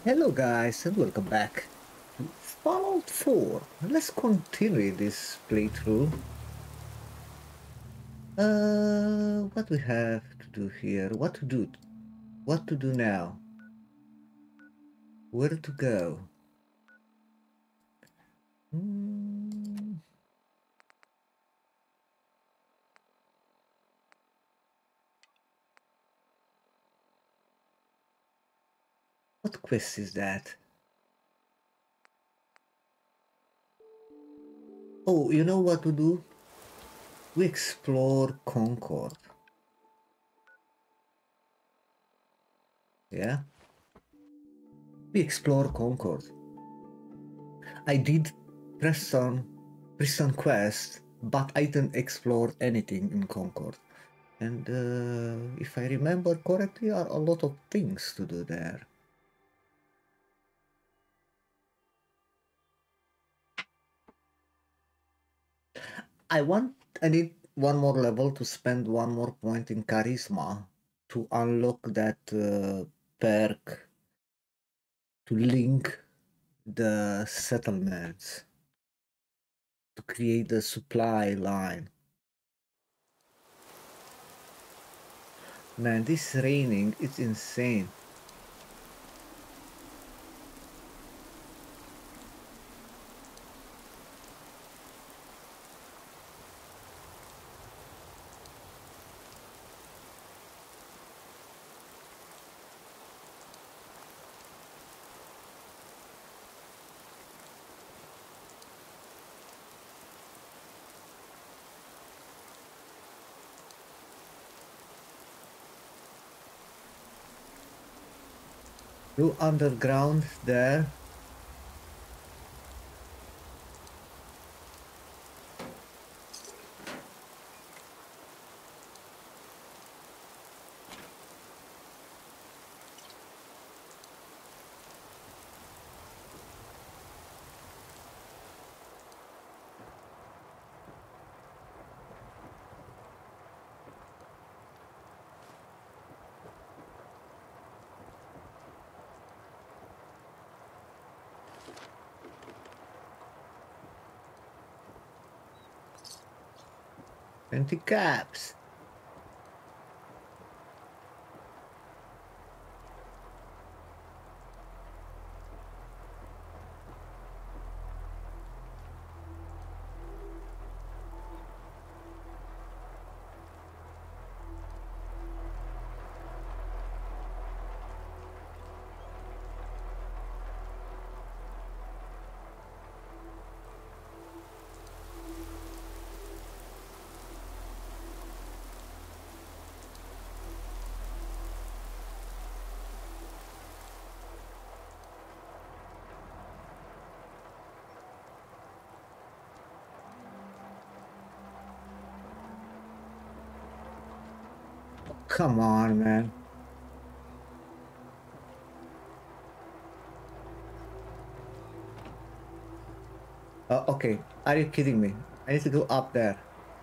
Hello guys and welcome back to Fallout 4. Let's continue this playthrough. What we have to do here? What to do? What to do now? Where to go? Hmm, what quest is that? Oh, you know what to do? We explore Concord. Yeah? We explore Concord. I did Preston, Preston quest, but I didn't explore anything in Concord. And if I remember correctly, are a lot of things to do there. I need one more level to spend one more point in charisma to unlock that perk to link the settlements to create the supply line. Man, this raining, it's insane. You underground there. Empty caps. Come on, man. Okay, are you kidding me? I need to go up there.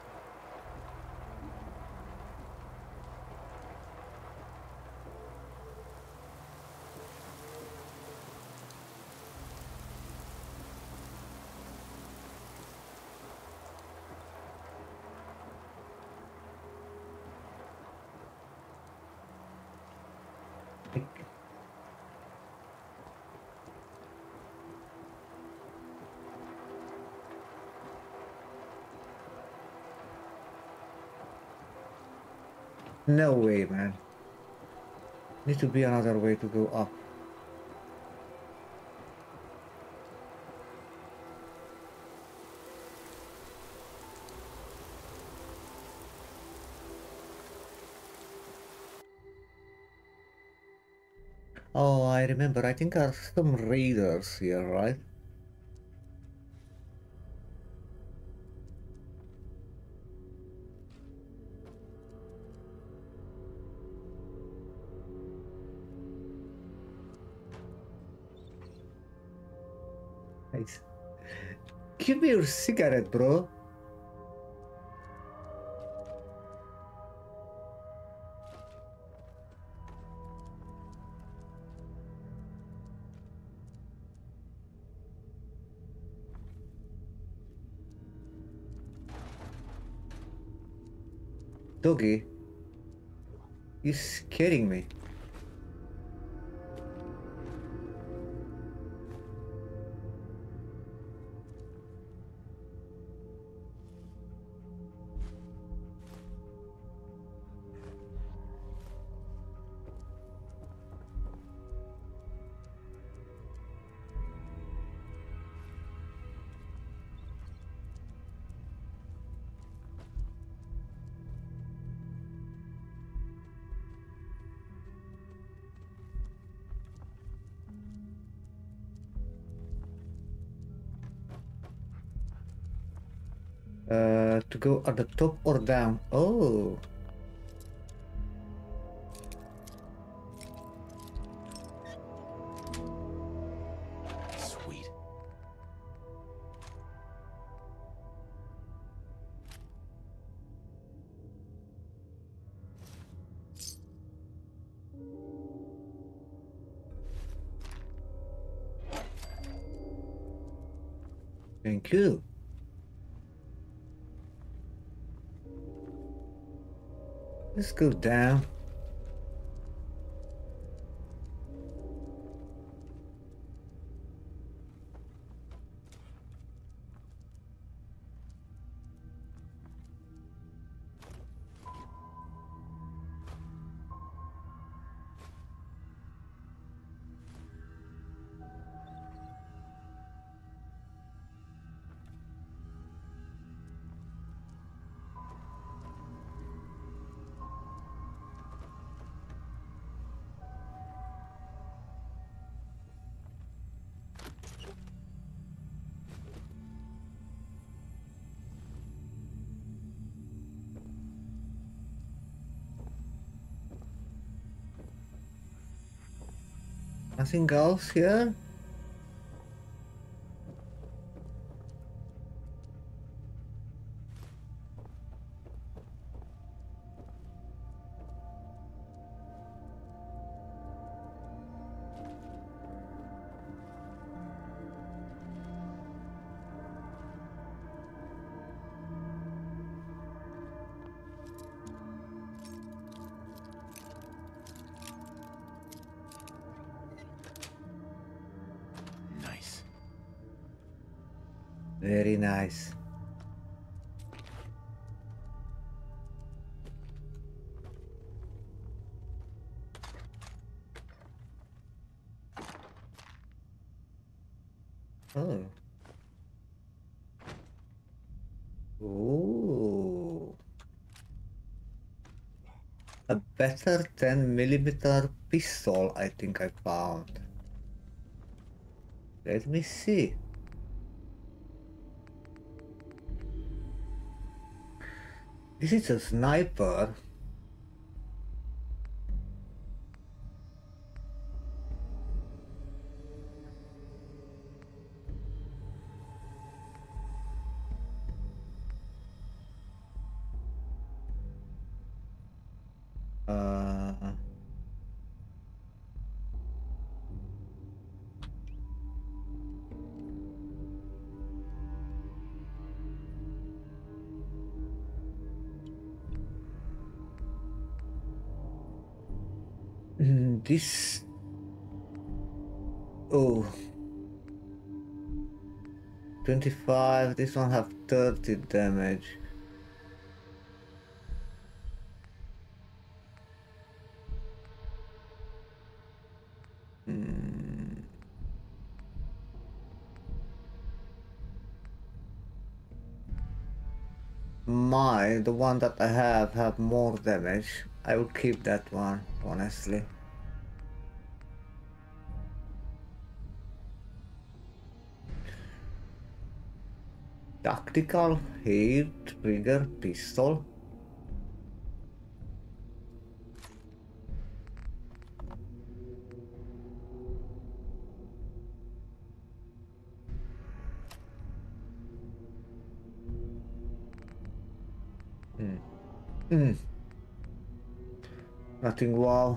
No way, man. Need to be another way to go up. Oh, I remember. I think there are some raiders here, right? Nice. Give me your cigarette, bro. doggy. You're scaring me. To go at the top or down? Oh. Sweet. Thank you. Let's go down. Nothing else here? Nice. Very nice. Oh. Ooh. A better 10mm pistol, I think I found. Let me see. This is a sniper. Uh, this... Oh. 25, this one have 30 damage. The one that I have more damage. I will keep that one, honestly. Tactical heat trigger pistol. Nothing wow.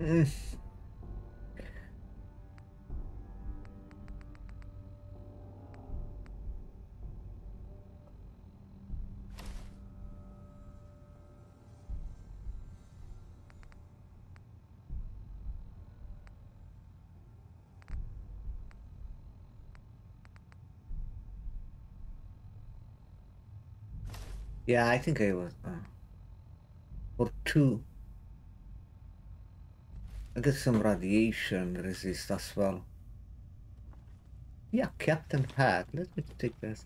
Mm. Yeah, I think I was. Or two. I got some radiation resist as well. Yeah, Captain Hat. Let me take this.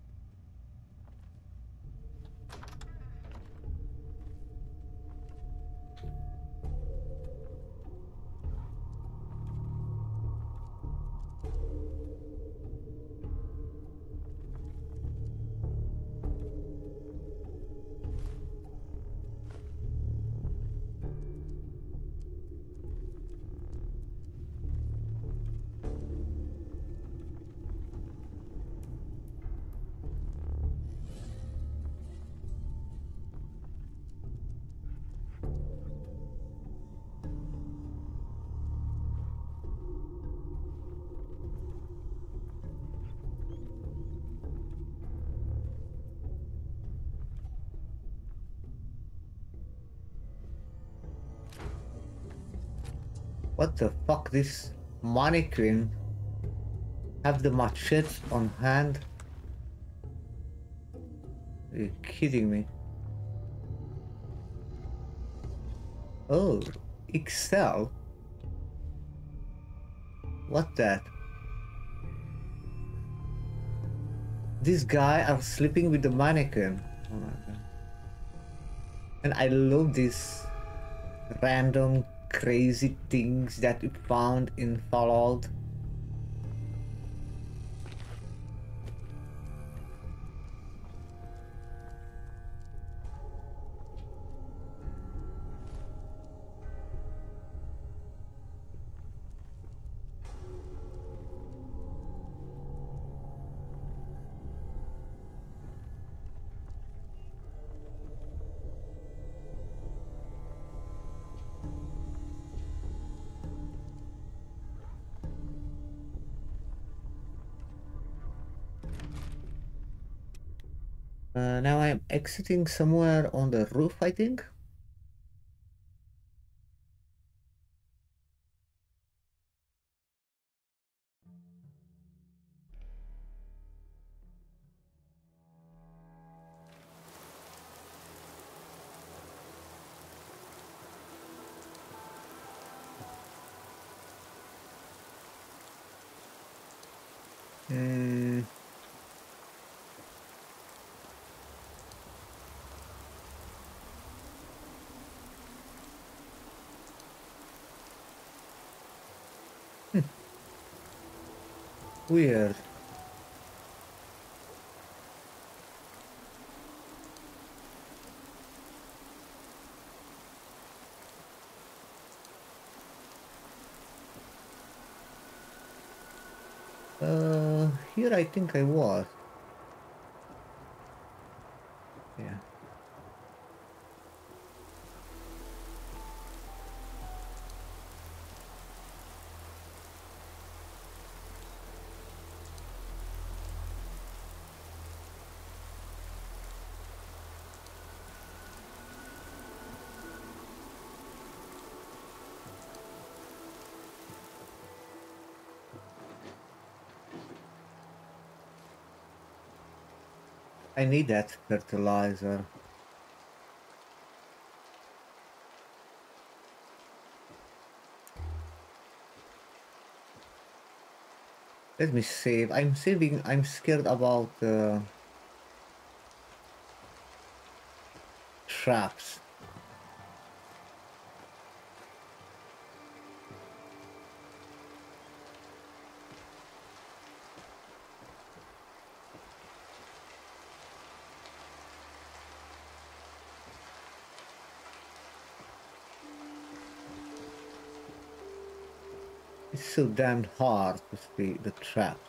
What the fuck? This mannequin have the machete on hand? Are you kidding me? Oh, Excel? What that? This guy are sleeping with the mannequin. Oh my god. And I love this random crazy things that we found in Fallout. Now I'm exiting somewhere on the roof, I think. Hmm. Weird. Here I think I was. Yeah. I need that fertilizer. Let me save. I'm saving. I'm scared about traps. It's so damn hard to see the trap.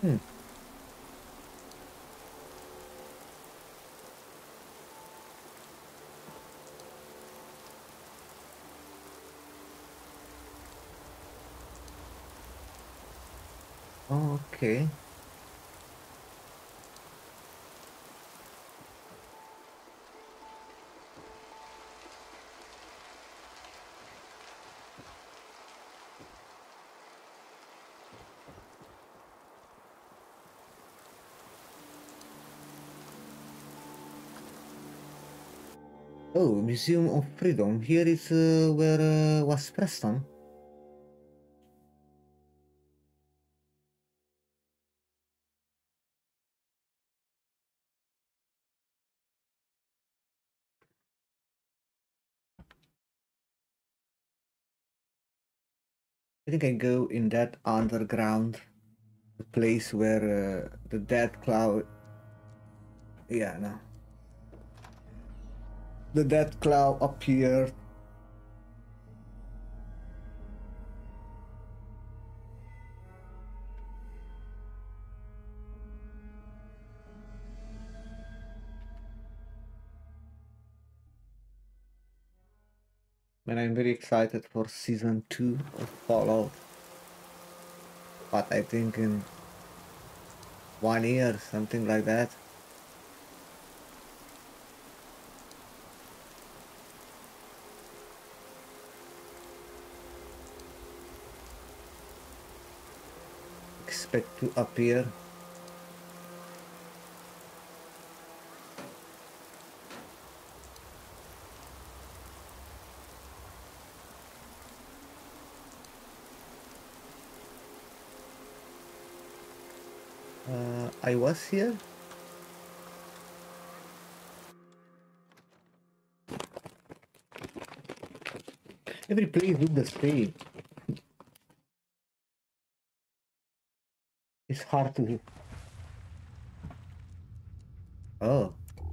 Hmm. Okay. Oh, Museum of Freedom. Here is where was Preston. I think I go in that underground, the place where the dead cloud. Yeah, no. The dead cloud appeared. And I'm very excited for season 2 of Fallout. But I think in 1 year, something like that. Expect to appear. I was here. Every place look the same. It's hard to. Oh.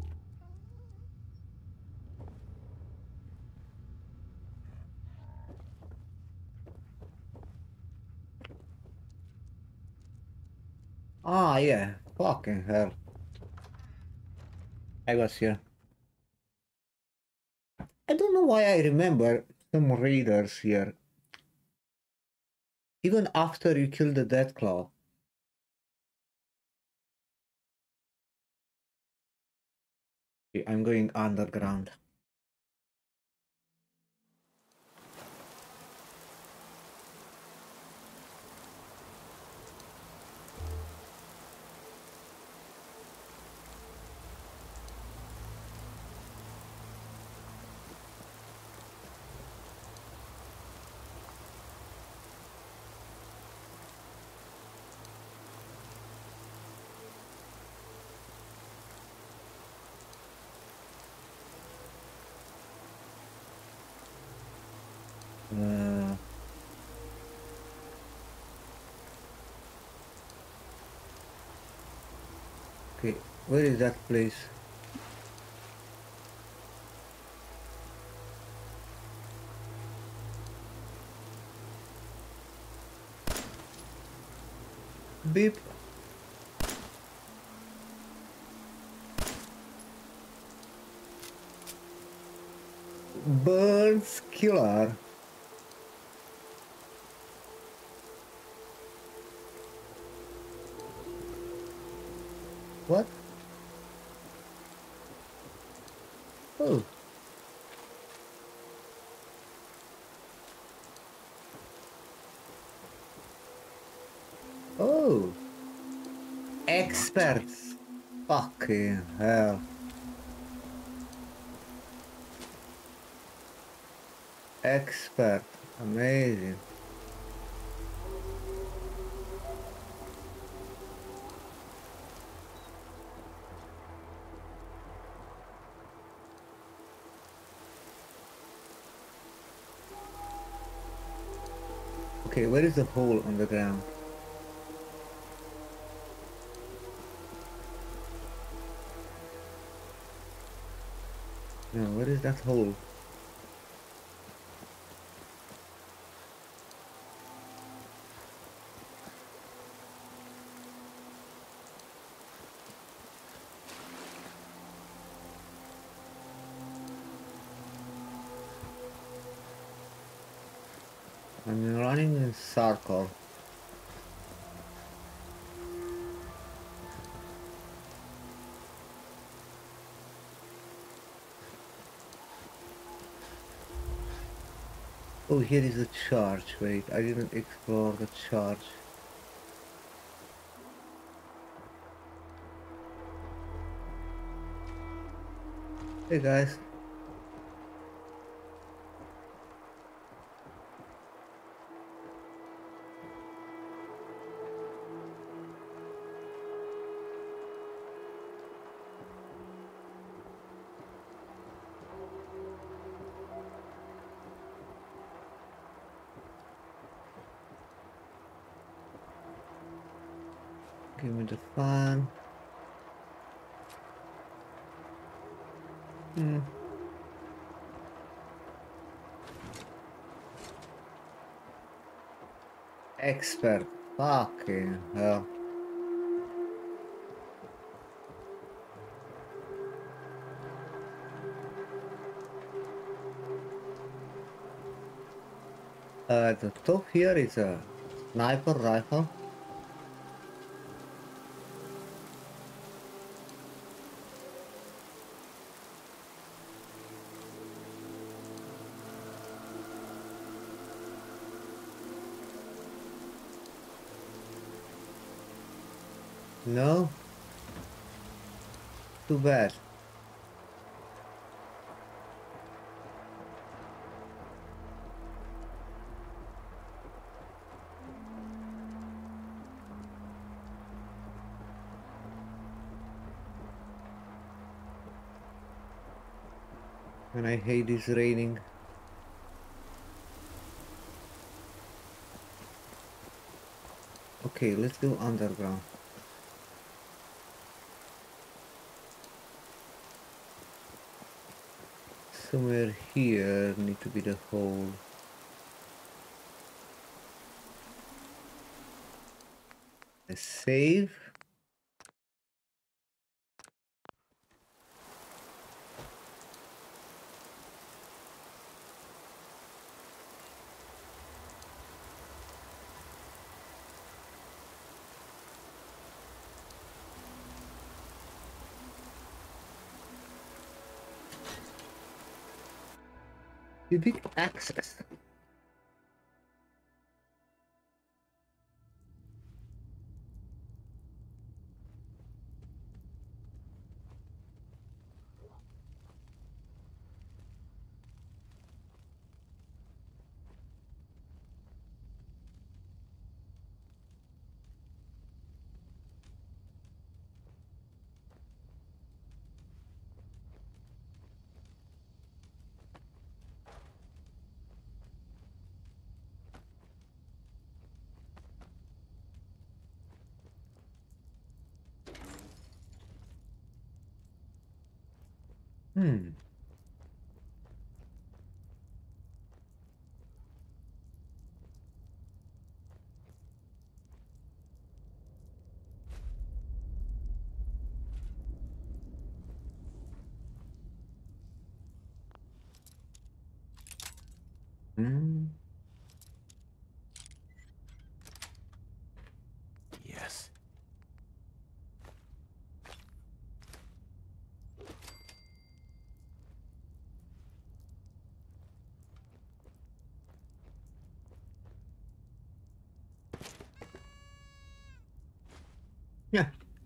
Ah, yeah. Fucking hell. I was here. I don't know why I remember some raiders here. Even after you kill the dead claw. Okay, I'm going underground. Uh, okay, where is that place? Beep. Burns killer. What? Oh. Oh. Experts. Fucking hell. Expert. Amazing. Okay, where is the hole on the ground? No, where is that hole? I'm running in circle. Oh, here is a charge. Wait, I didn't explore the charge. Hey guys. Give me the fan. Expert. Fucking hell. At the top here is a sniper rifle. No? Too bad. And I hate this raining. Okay, let's go underground. Somewhere here need to be the hole. A save. Big access. Hmm. Hmm. Yes. Yeah.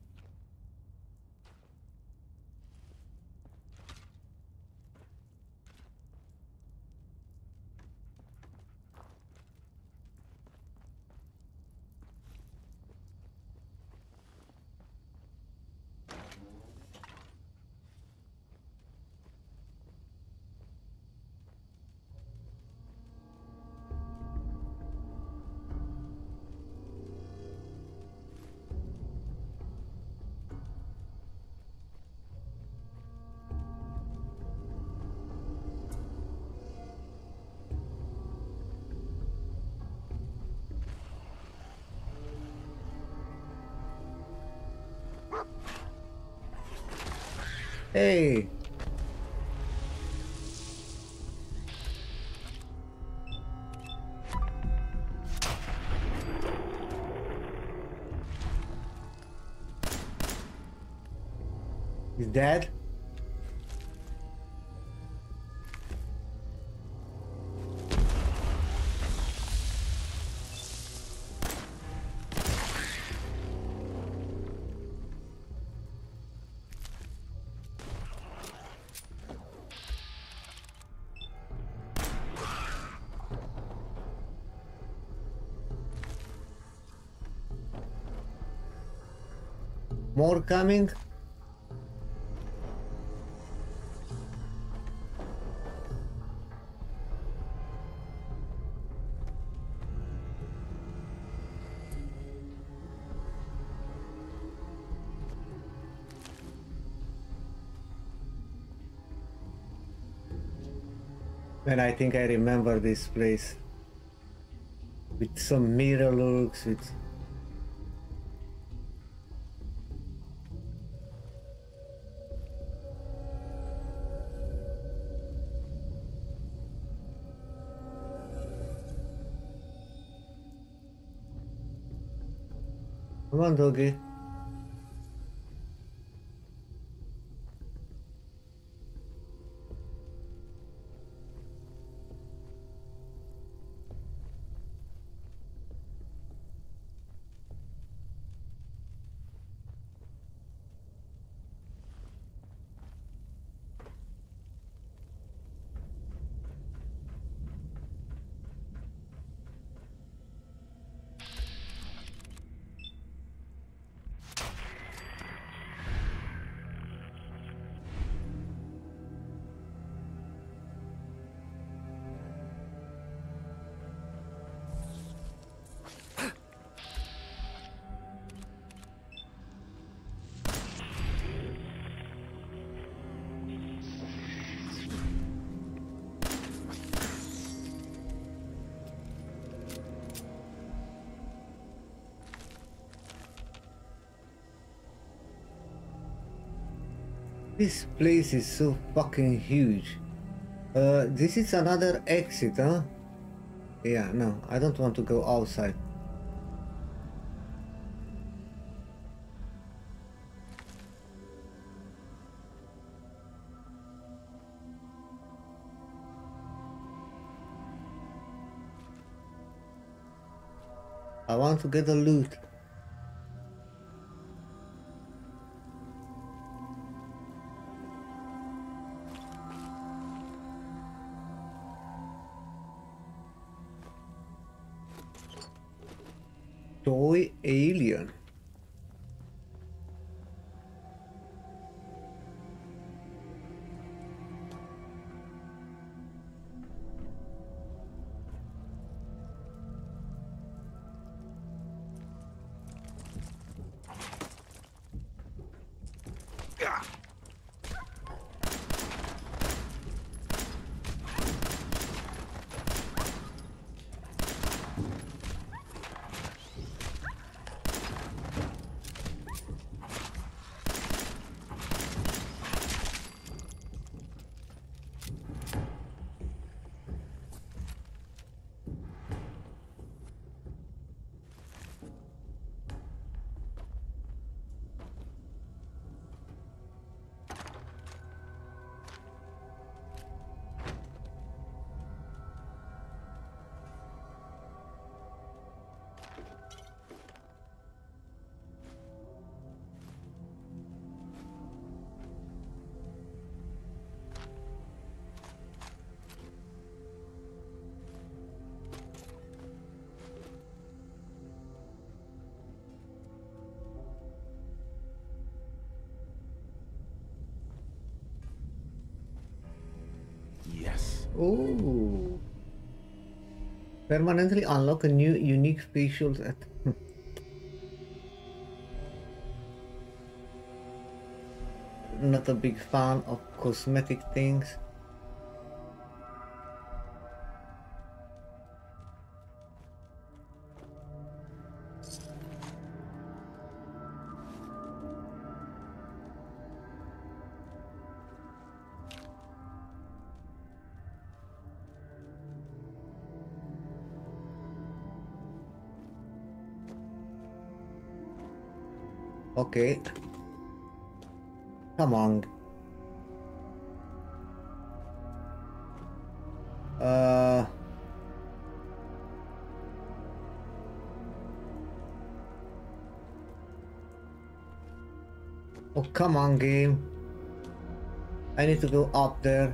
Hey. He's dead? More coming? And I think I remember this place. With some mirror looks, with... Come on, doggy. This place is so fucking huge. This is another exit, huh? Yeah, no, I don't want to go outside. I want to get the loot. Toy alien. Yes. Oh. Permanently unlock a new unique facial set. Not a big fan of cosmetic things. Okay. Come on. Uh... Oh, come on, game. I need to go up there.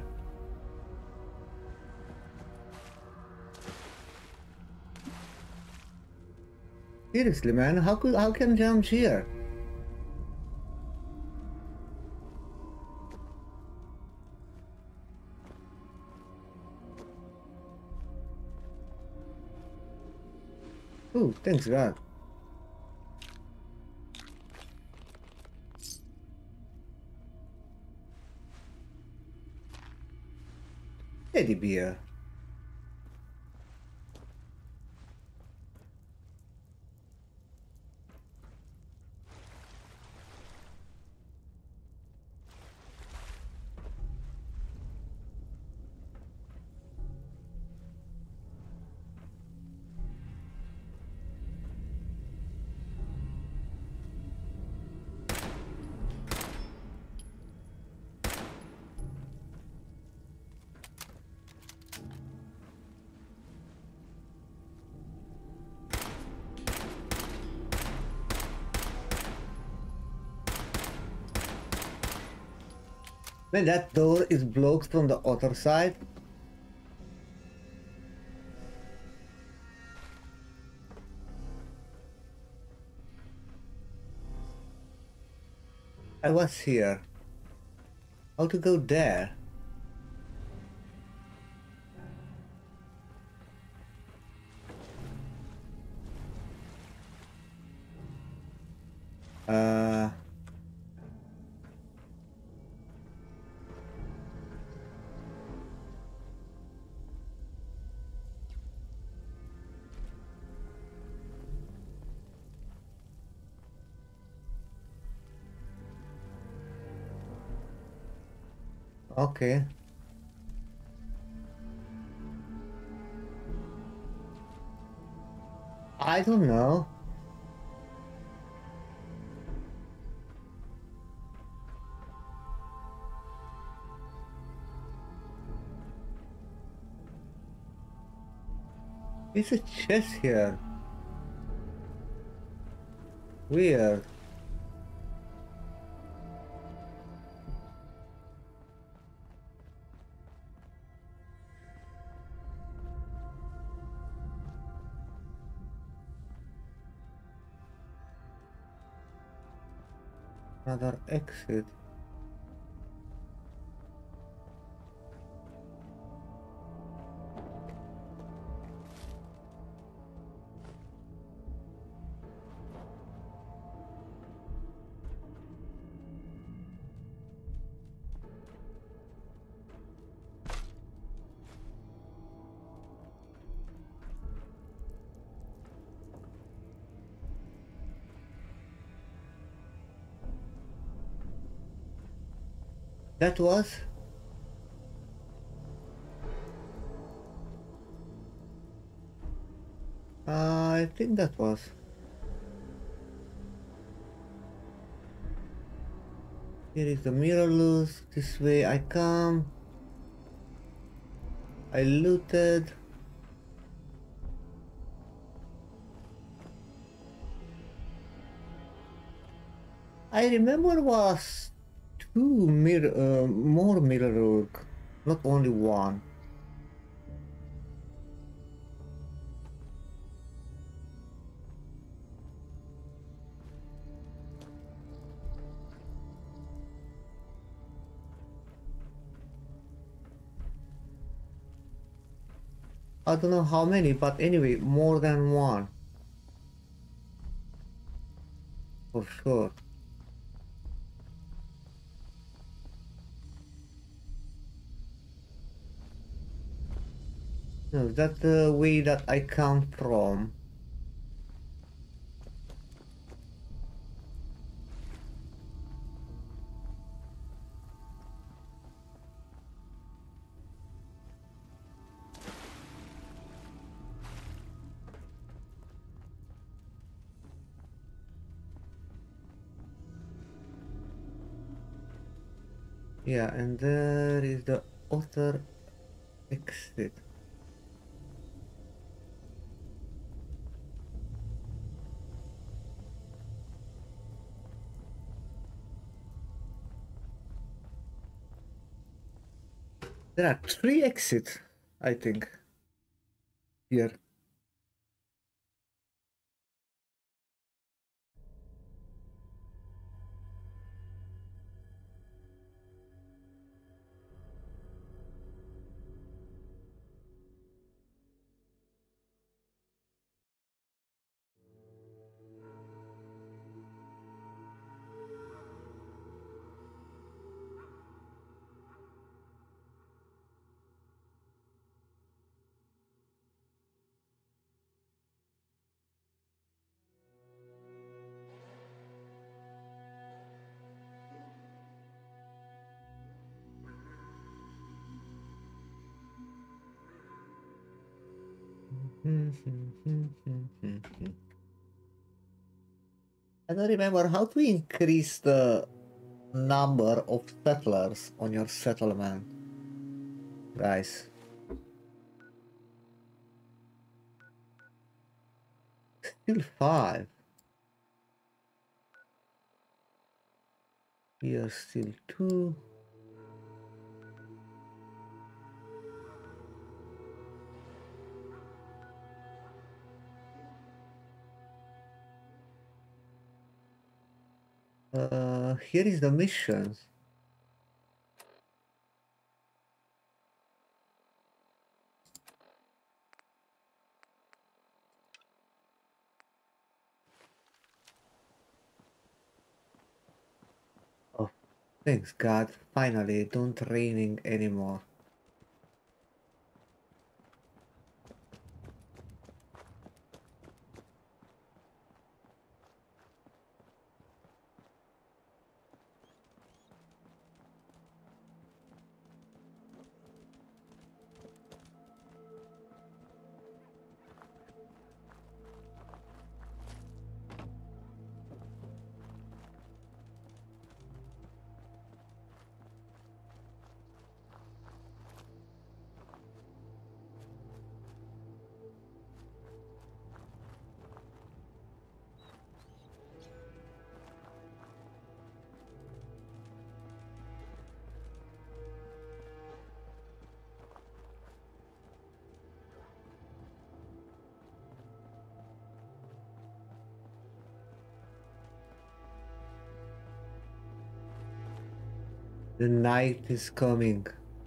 Seriously, man, how can I jump here? Oh, thanks God. Teddy bear. Man, that door is blocked from the other side. I was here. How to go there? Uh... Okay. I don't know. It's a chest here. Weird. Another exit. That was? I think that was. Here is the mirror loose. This way I come. I looted. I remember was more mirror work, not only one. I don't know how many, but anyway, more than one. For sure. No, that's the way that I come from. Yeah, and there is the other exit. There are 3 exits, I think, here. I don't remember how to increase the number of settlers on your settlement, guys. Still 5. Here still 2. Here is the missions. Oh, thanks God, finally, don't raining anymore. The night is coming.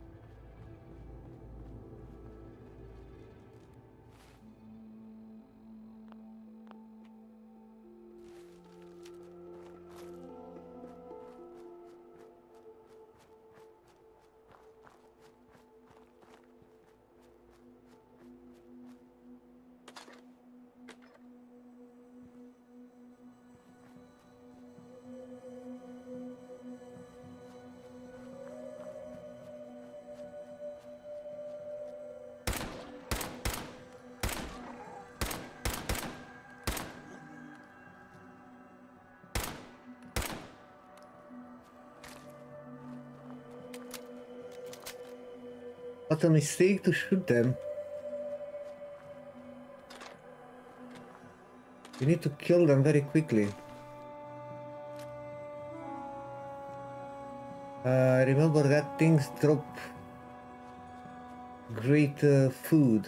What a mistake to shoot them. You need to kill them very quickly. Remember that things drop great food.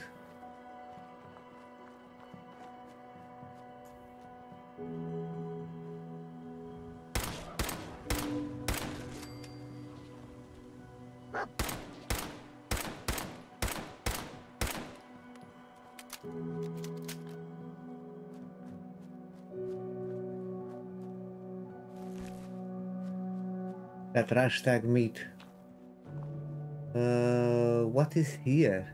That hashtag meat. What is here?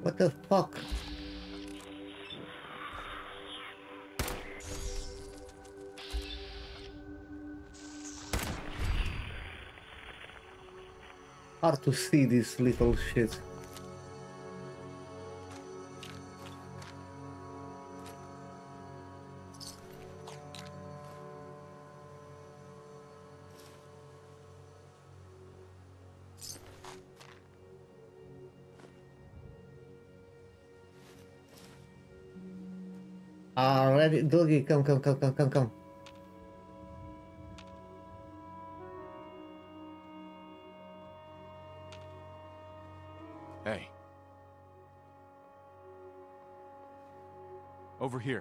What the fuck? Hard to see this little shit. Ready, doggy, come. Hey. Over here.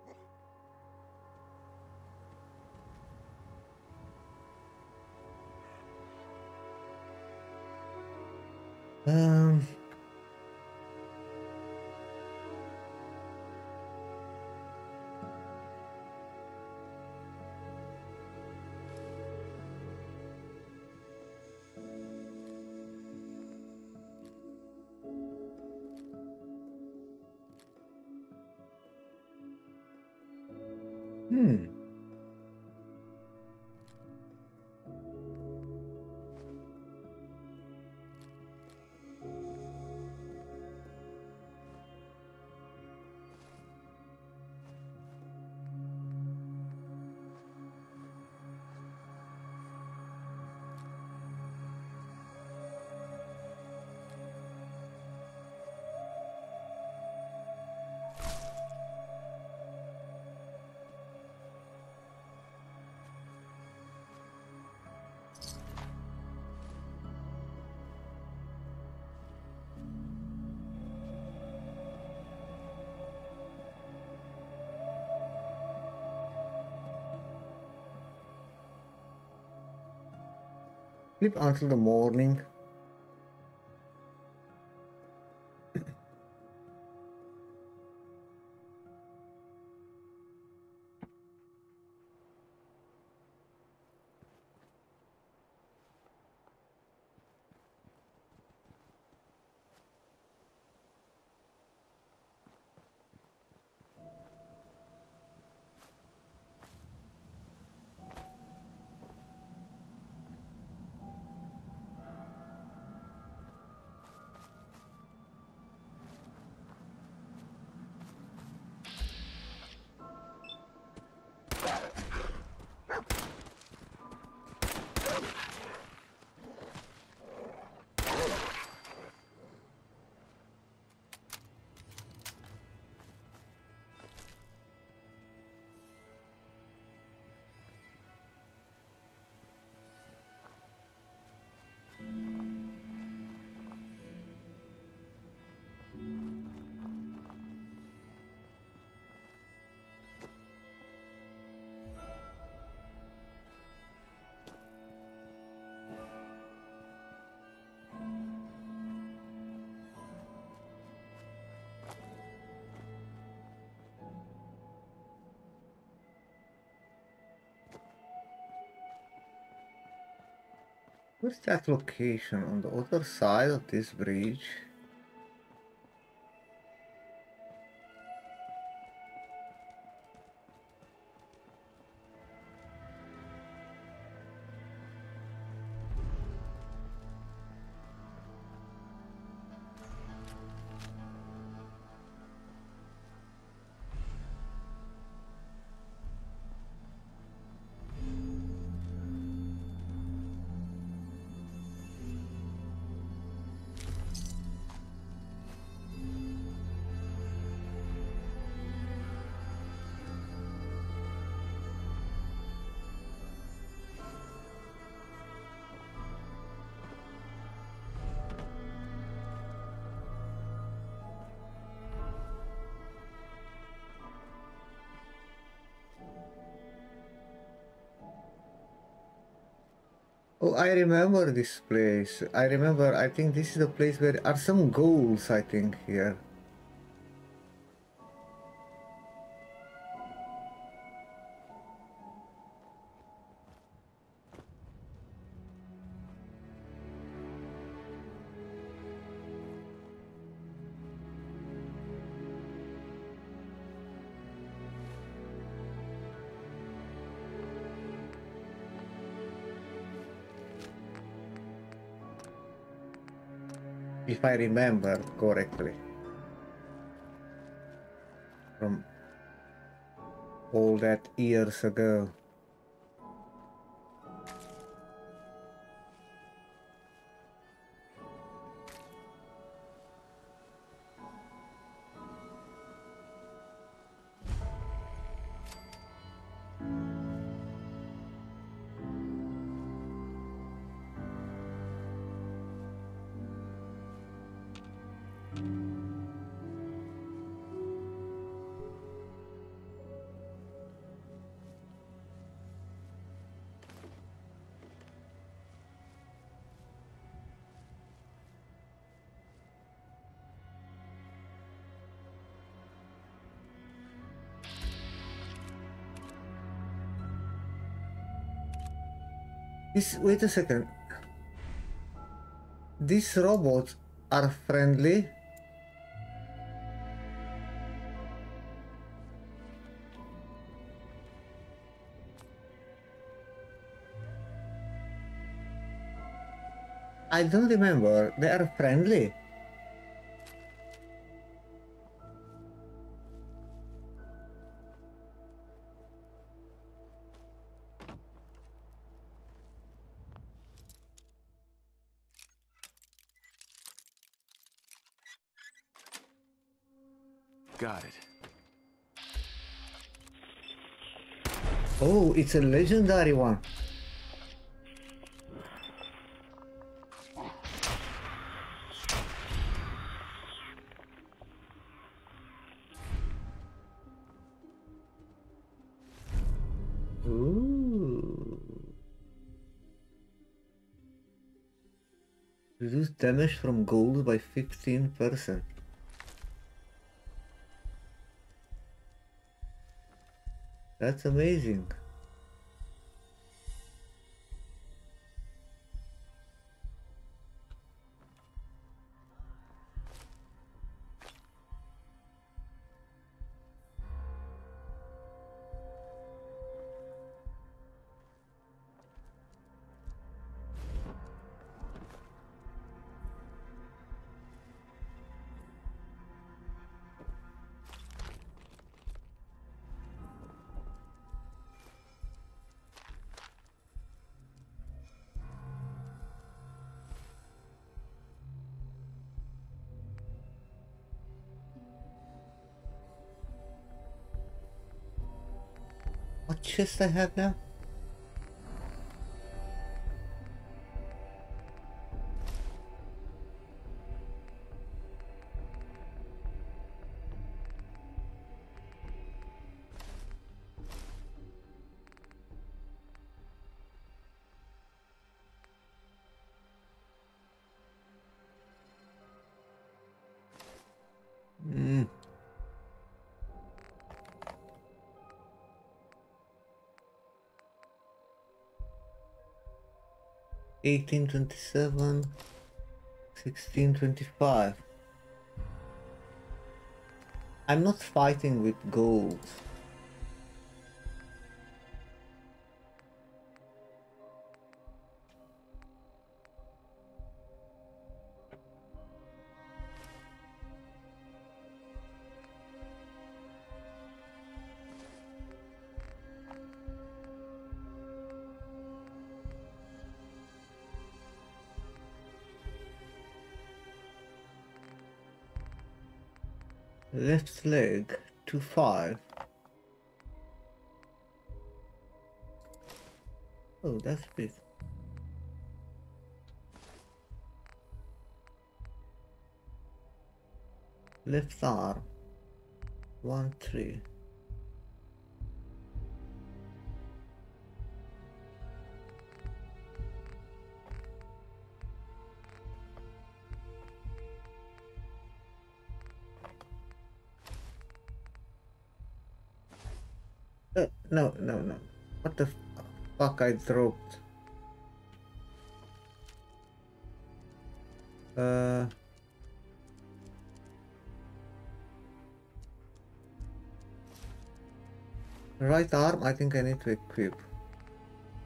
Sleep until the morning. Where's that location? On the other side of this bridge? Oh, I remember this place. I think this is the place where there are some goals, I think, here. If I remember correctly. From all that years ago. Wait a second. These robots are friendly. I don't remember. They are friendly. Got it. Oh, it's a legendary one. Ooh. Reduce damage from gold by 15%. That's amazing. What chest I have now? Mm. 1827, 1625. I'm not fighting with gold. Left leg, 2-5. Oh, that's big. Left arm, 1-3. No. What the fuck I dropped? Right arm, I think I need to equip.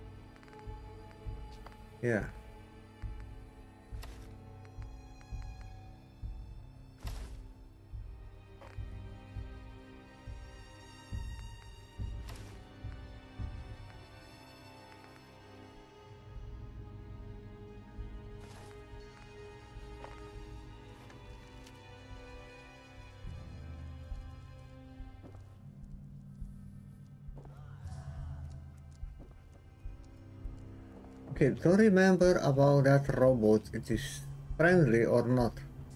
Yeah. Okay, don't remember about that robot. It is friendly or not.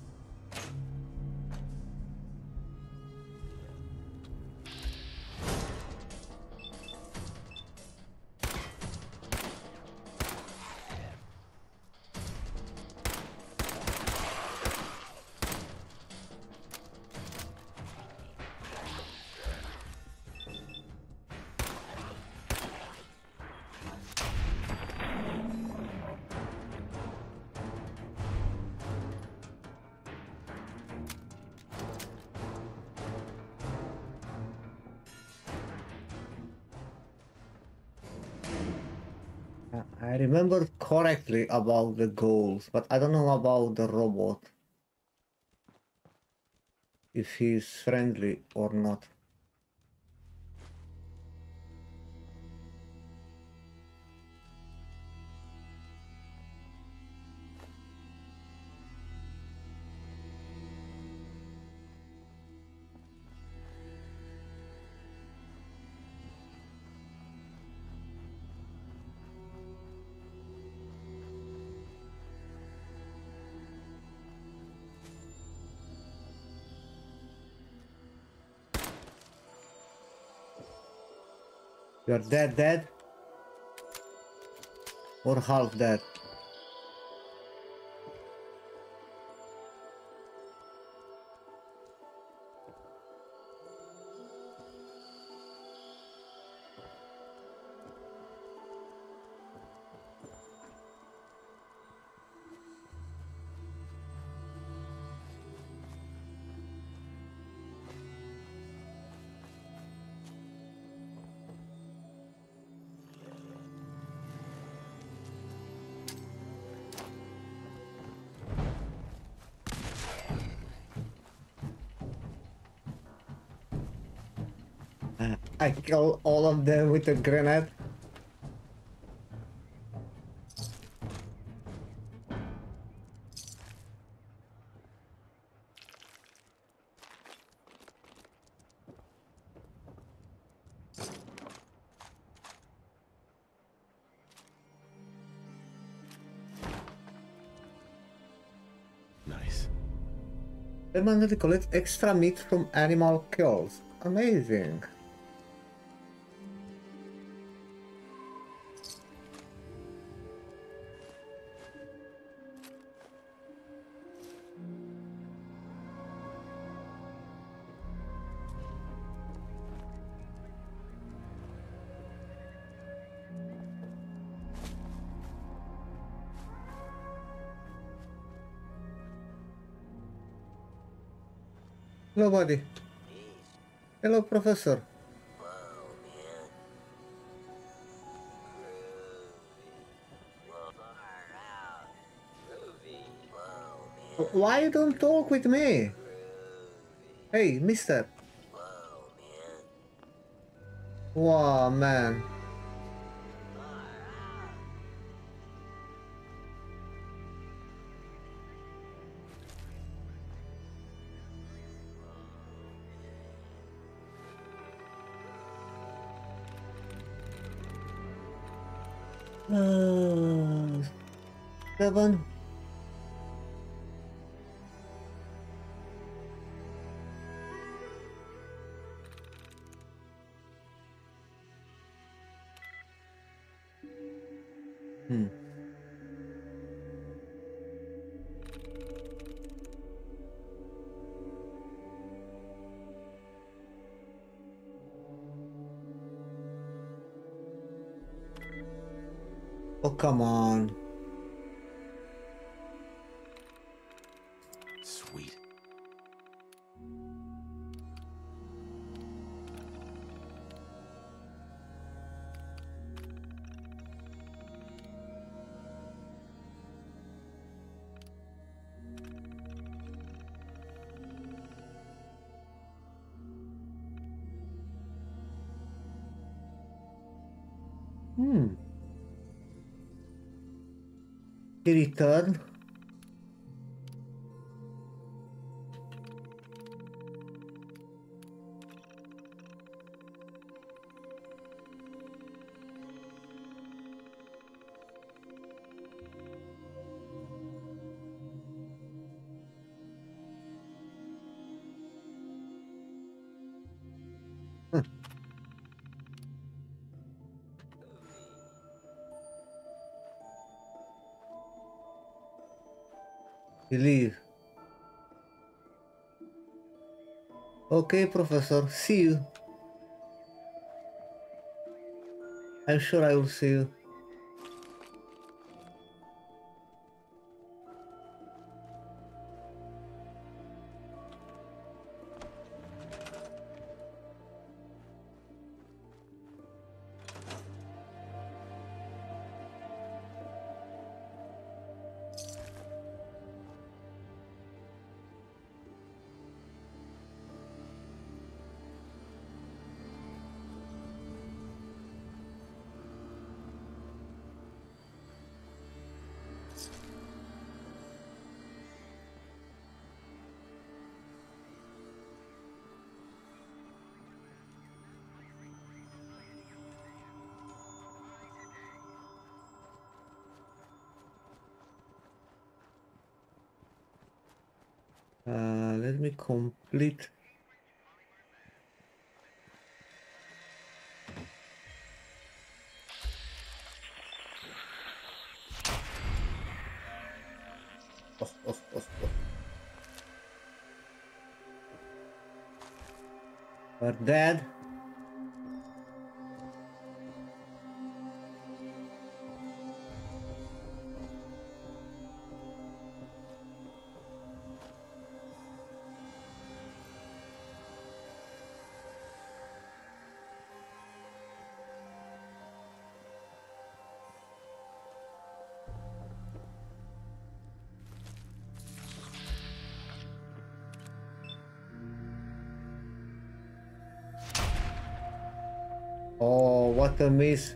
I remember correctly about the goals, but I don't know about the robot. If he's friendly or not. You're dead? Or half dead? I kill all of them with a grenade. Nice. Permanently collect extra meat from animal kills. Amazing. Hello, buddy. Hello, professor. Why you don't talk with me? Hey, mister. Wow, man. Uh, 7. Hmm. Oh, come on. Sweet. Hmm. He returned. You leave. Okay, Professor. See you. I'm sure I will see you. Let me complete. We're dead. Oh, what a miss.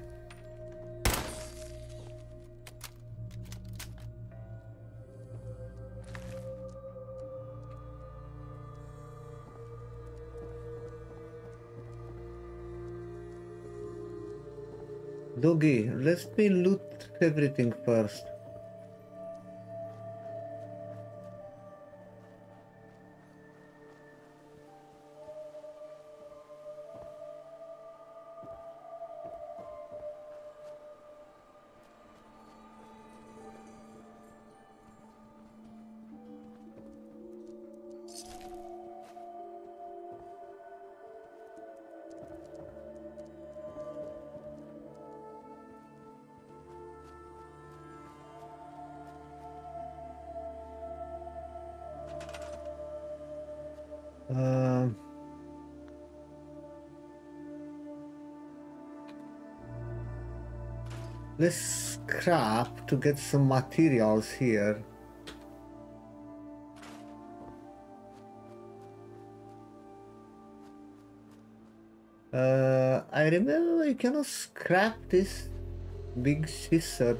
Doggy, let me loot everything first. Let's scrap to get some materials here. I remember you cannot scrap this big scissor.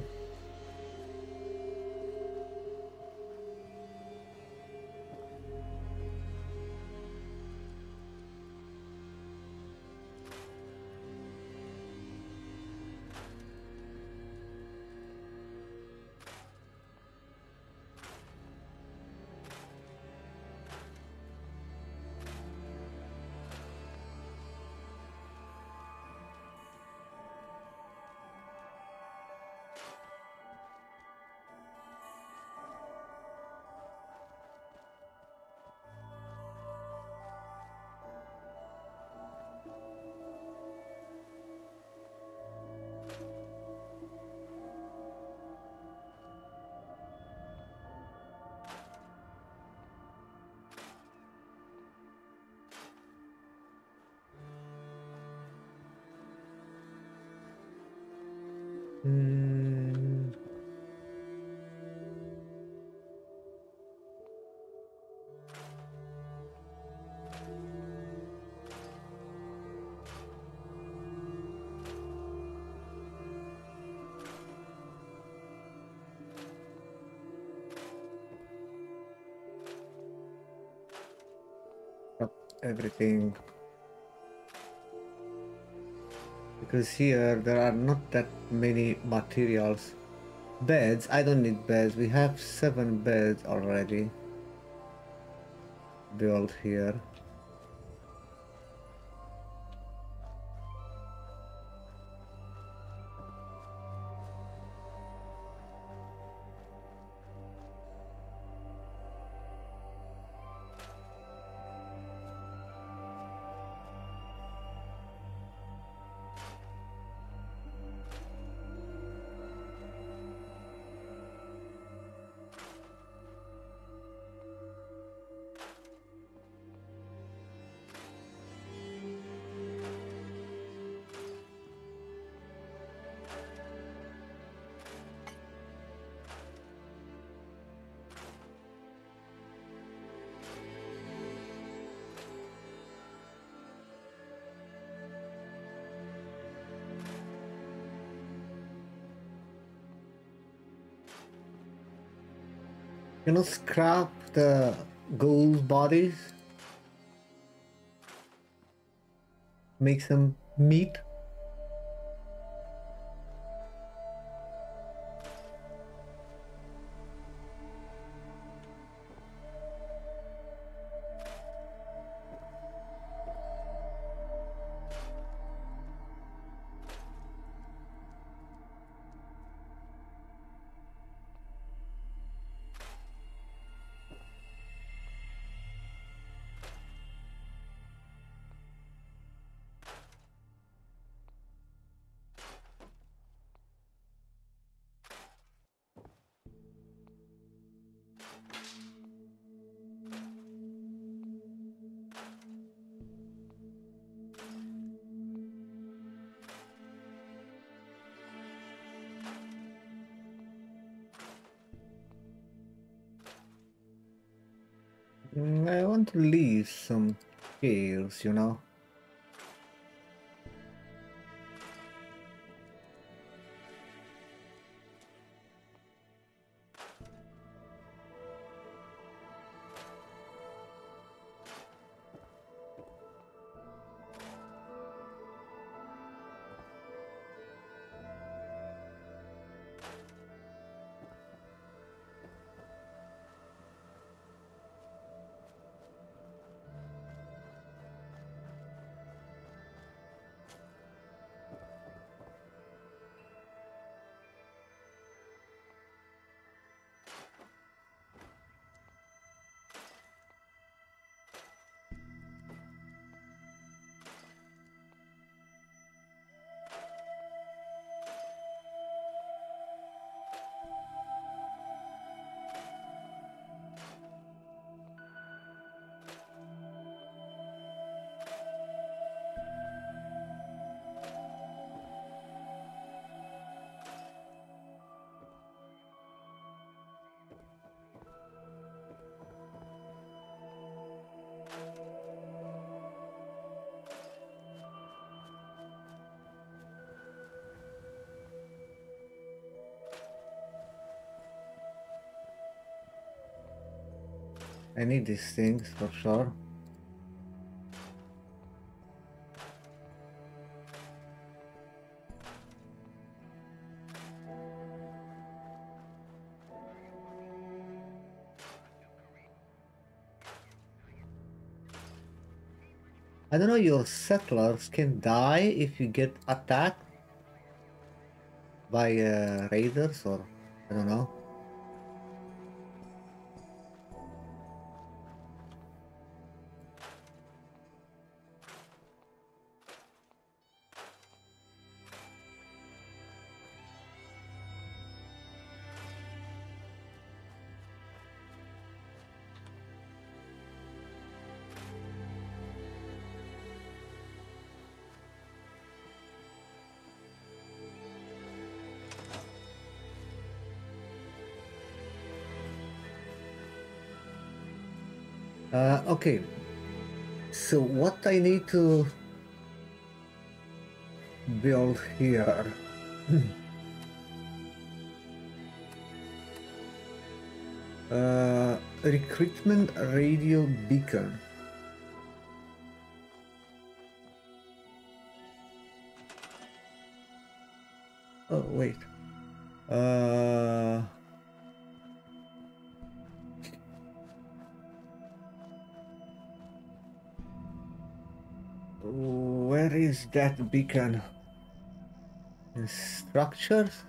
Hmm. Up everything. Because here there are not that many materials. Beds, I don't need beds. We have 7 beds already built here. You know, scrap the ghoul bodies, make some meat. I want to leave some scales, you know. I need these things for sure. I don't know, your settlers can die if you get attacked by raiders, or I don't know. Okay, so what I need to build here? Recruitment radio beacon. Oh wait. Where is that beacon? In structures?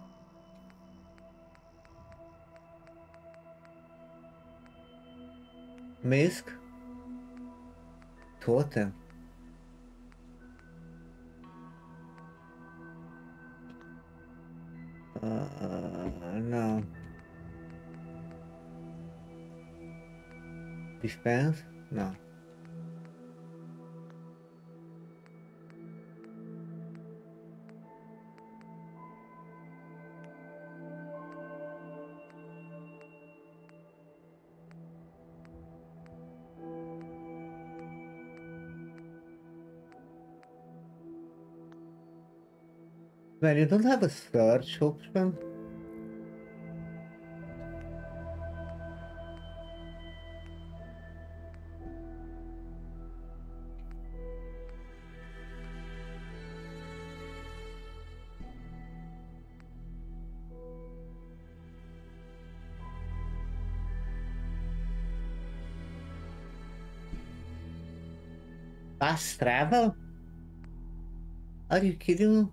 Mask? Totem? No. Dispense? No. Man, you don't have a search option? Fast travel? Are you kidding?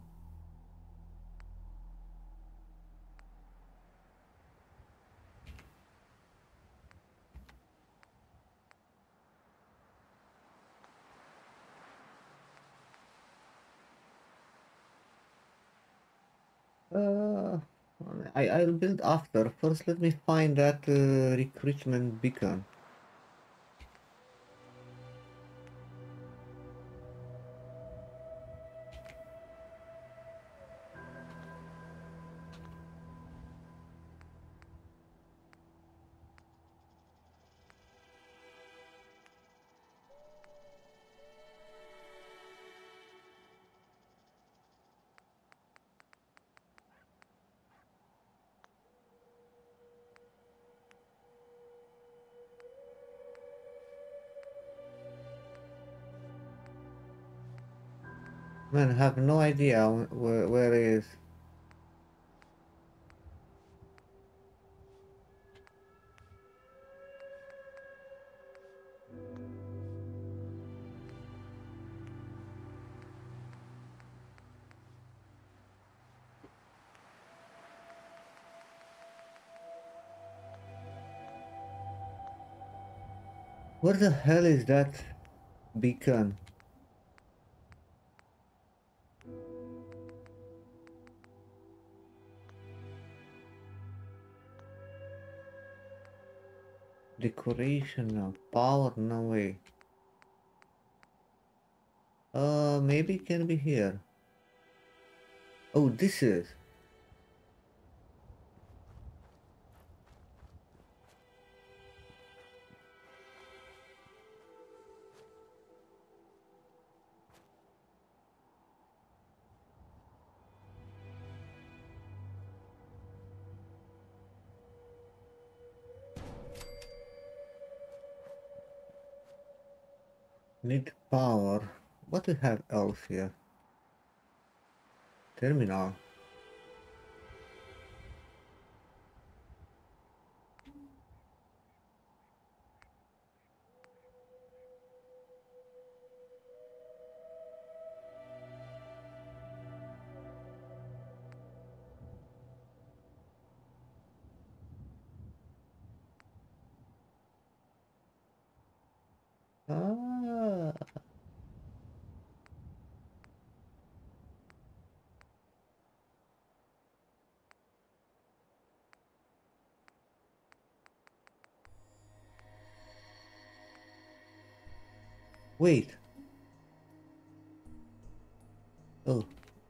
Uh, I'll build after. First, let me find that recruitment beacon. Man, I have no idea where it is. Where the hell is that beacon? Decoration now. Power, no way. Maybe it can be here. Oh, this is. Need power. What do we have else here? Terminal. Ah. Wait. Oh.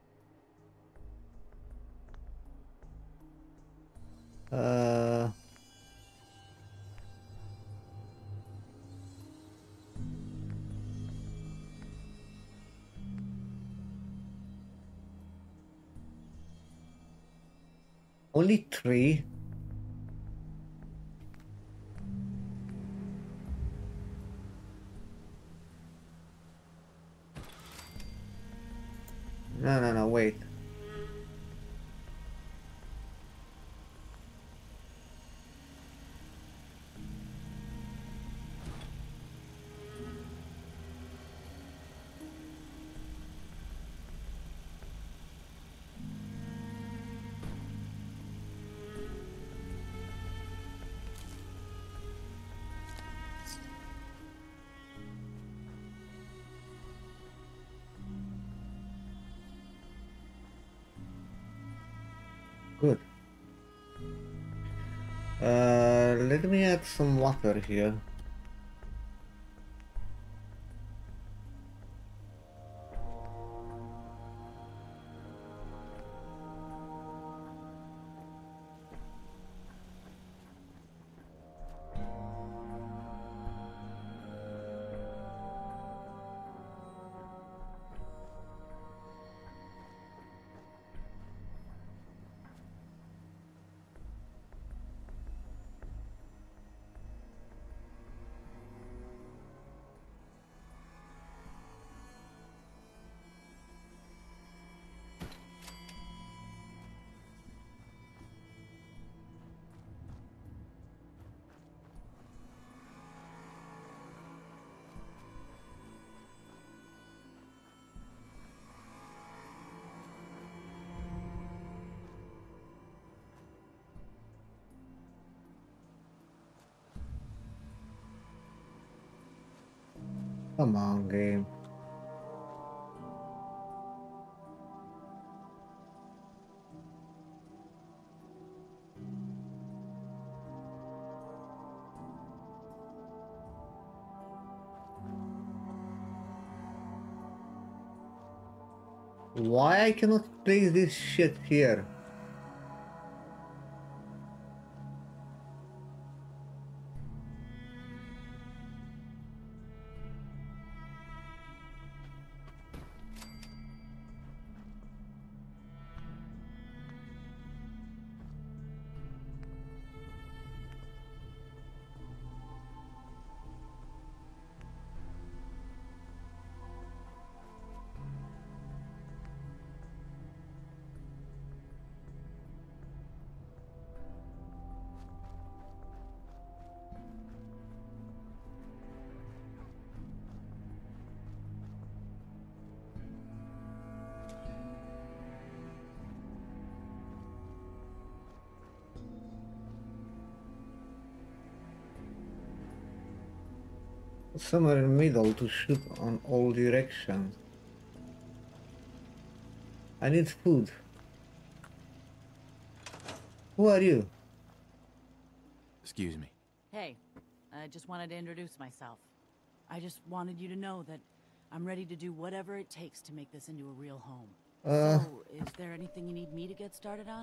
Uh. Only 3? No, wait. Good. Let me add some water here. Come on, game. Why I cannot place this shit here? Somewhere in the middle to shoot on all directions. I need food. Who are you? Excuse me. Hey, I just wanted to introduce myself. I just wanted you to know that I'm ready to do whatever it takes to make this into a real home. So, is there anything you need me to get started on?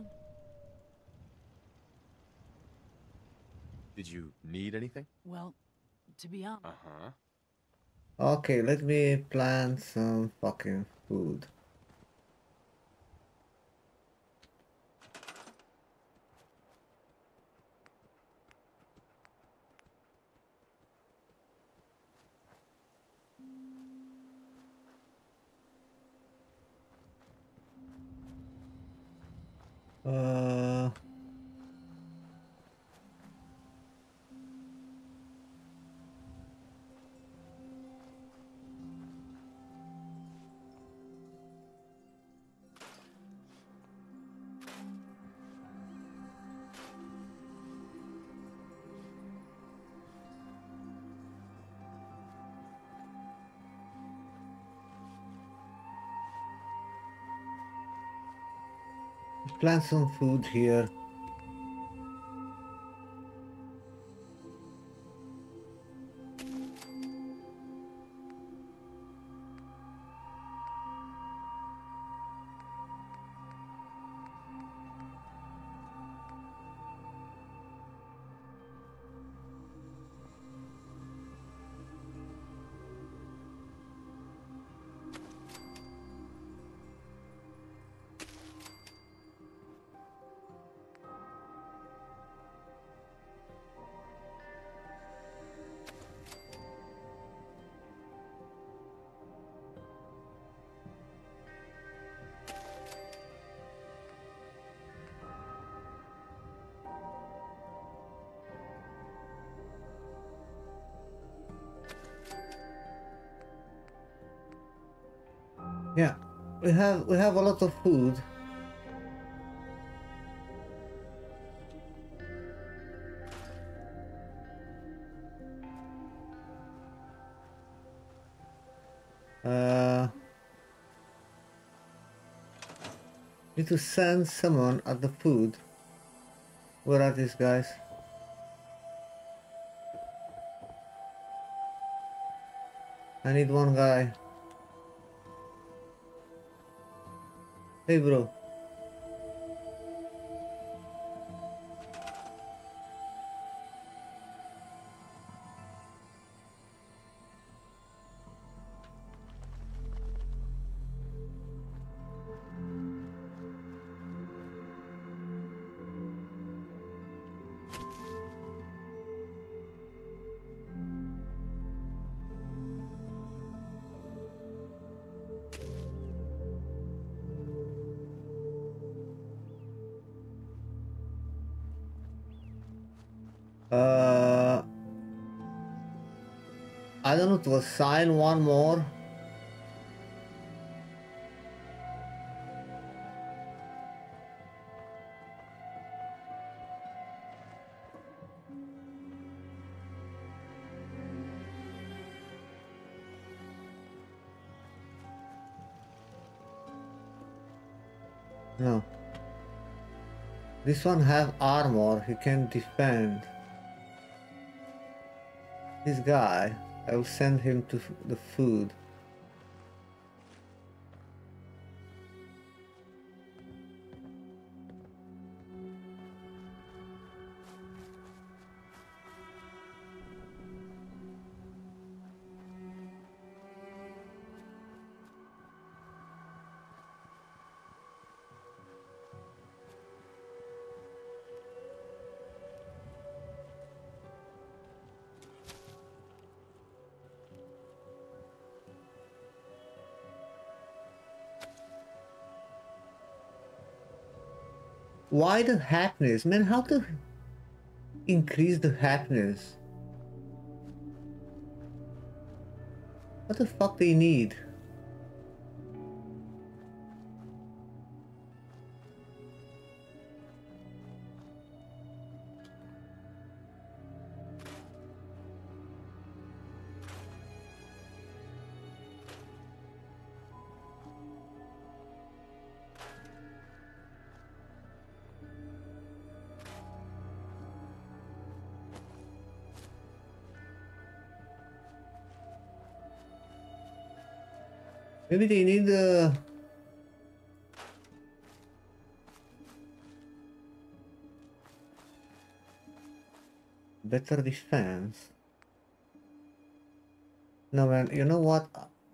Did you need anything? Well, to be honest... Uh-huh. Okay, let me plant some fucking food. Uh, plant some food here. Yeah, we have a lot of food. Need to send someone at the food. Where are these guys? I need one guy. Hey bro. I don't know, to assign one more. No. This one have armor, he can defend. This guy, I will send him to the food. Why the happiness? Man, how to increase the happiness? What the fuck they need? Maybe they need better defense. No man, you know what?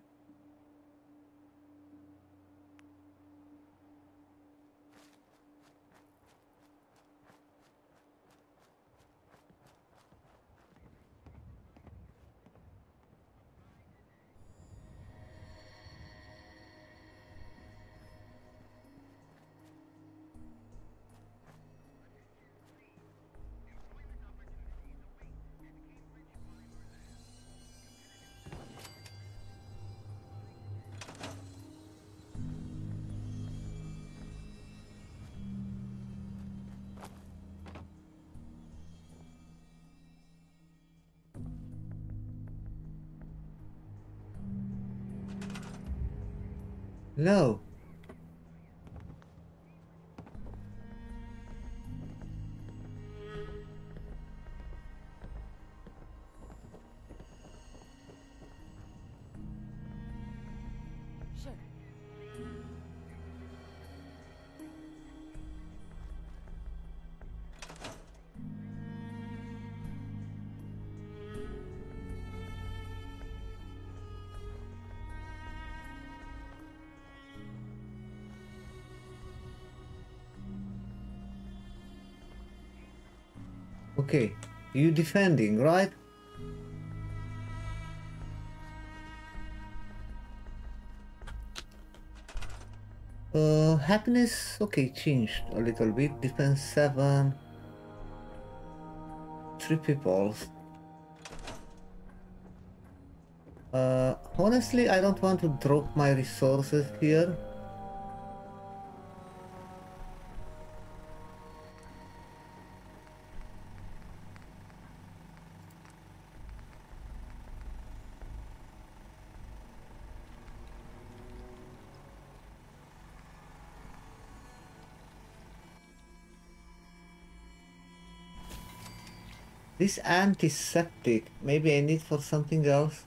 No. Sure. Okay, you defending, right? Happiness, okay, changed a little bit. Defense 7. 3 people. Honestly, I don't want to drop my resources here. This antiseptic, maybe I need for something else.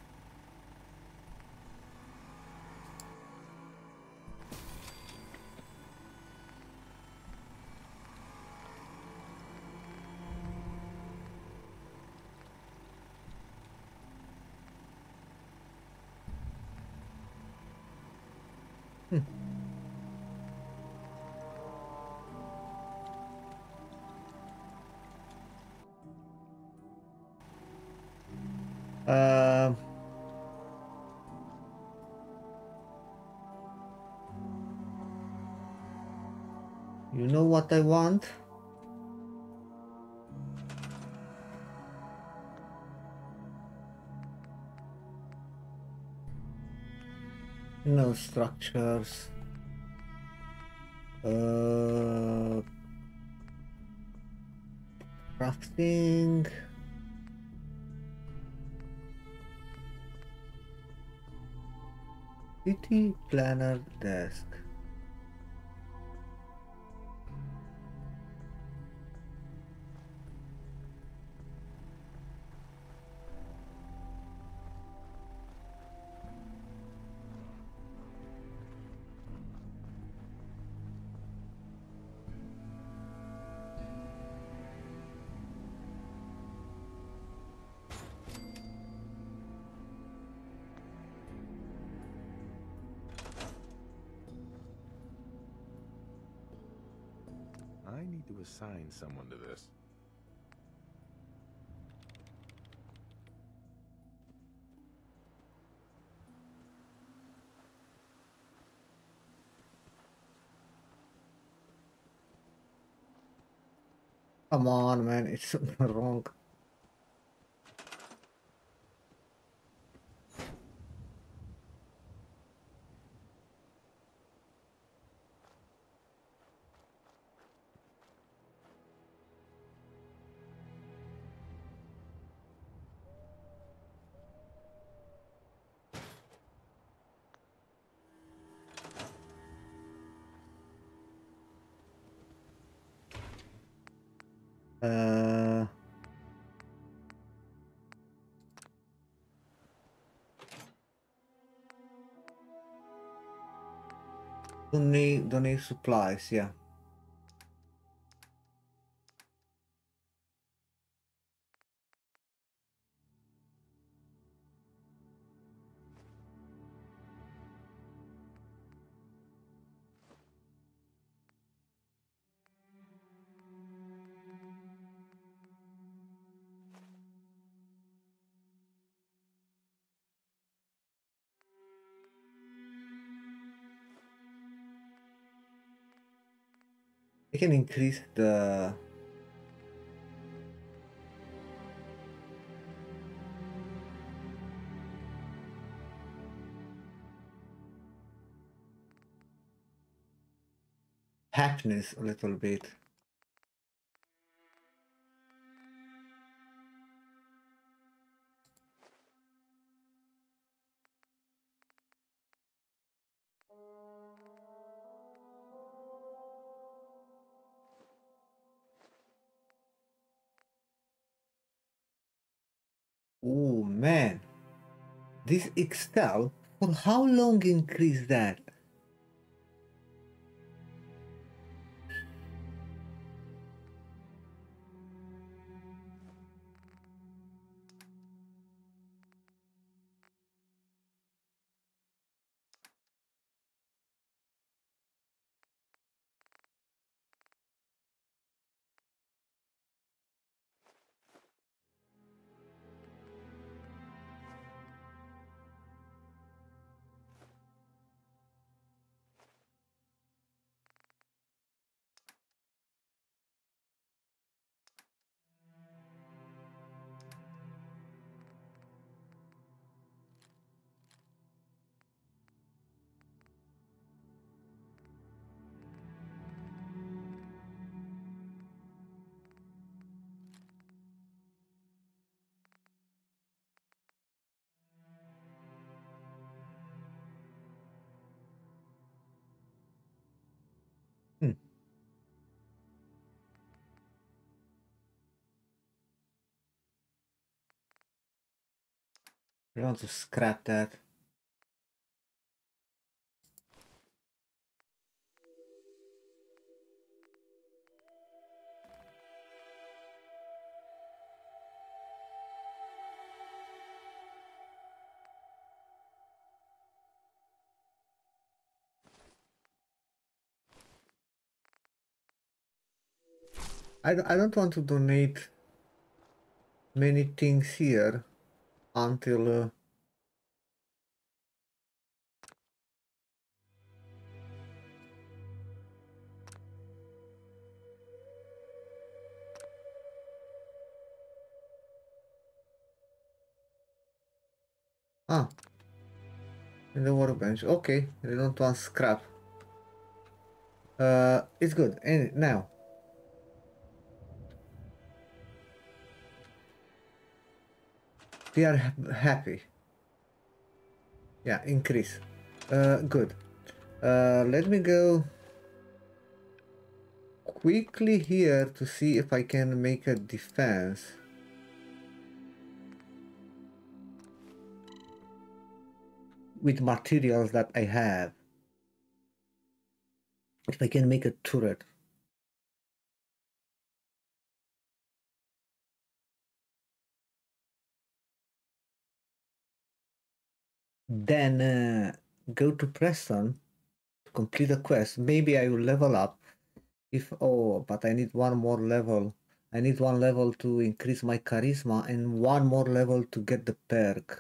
Uh, you know what I want? No structures. Crafting. City planner desk. assign someone to this. Come on, man, it's wrong. Don't need supplies, yeah. I can increase the happiness a little bit. Oh man, this Excel, for how long increase that? Hmm. I want to scrap that. I don't want to donate many things here until in the workbench. Okay, they don't want scrap. It's good. And now they are happy. Yeah, increase. Good. Let me go quickly here to see if I can make a defense. With materials that I have. If I can make a turret. Then go to Preston to complete the quest. Maybe I will level up If but I need one more level. I need one level to increase my charisma and one more level to get the perk.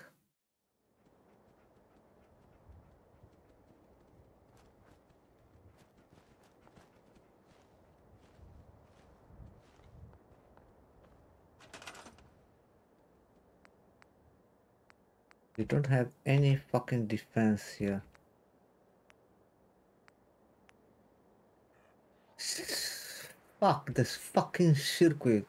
You don't have any fucking defense here. Fuck this fucking circuit.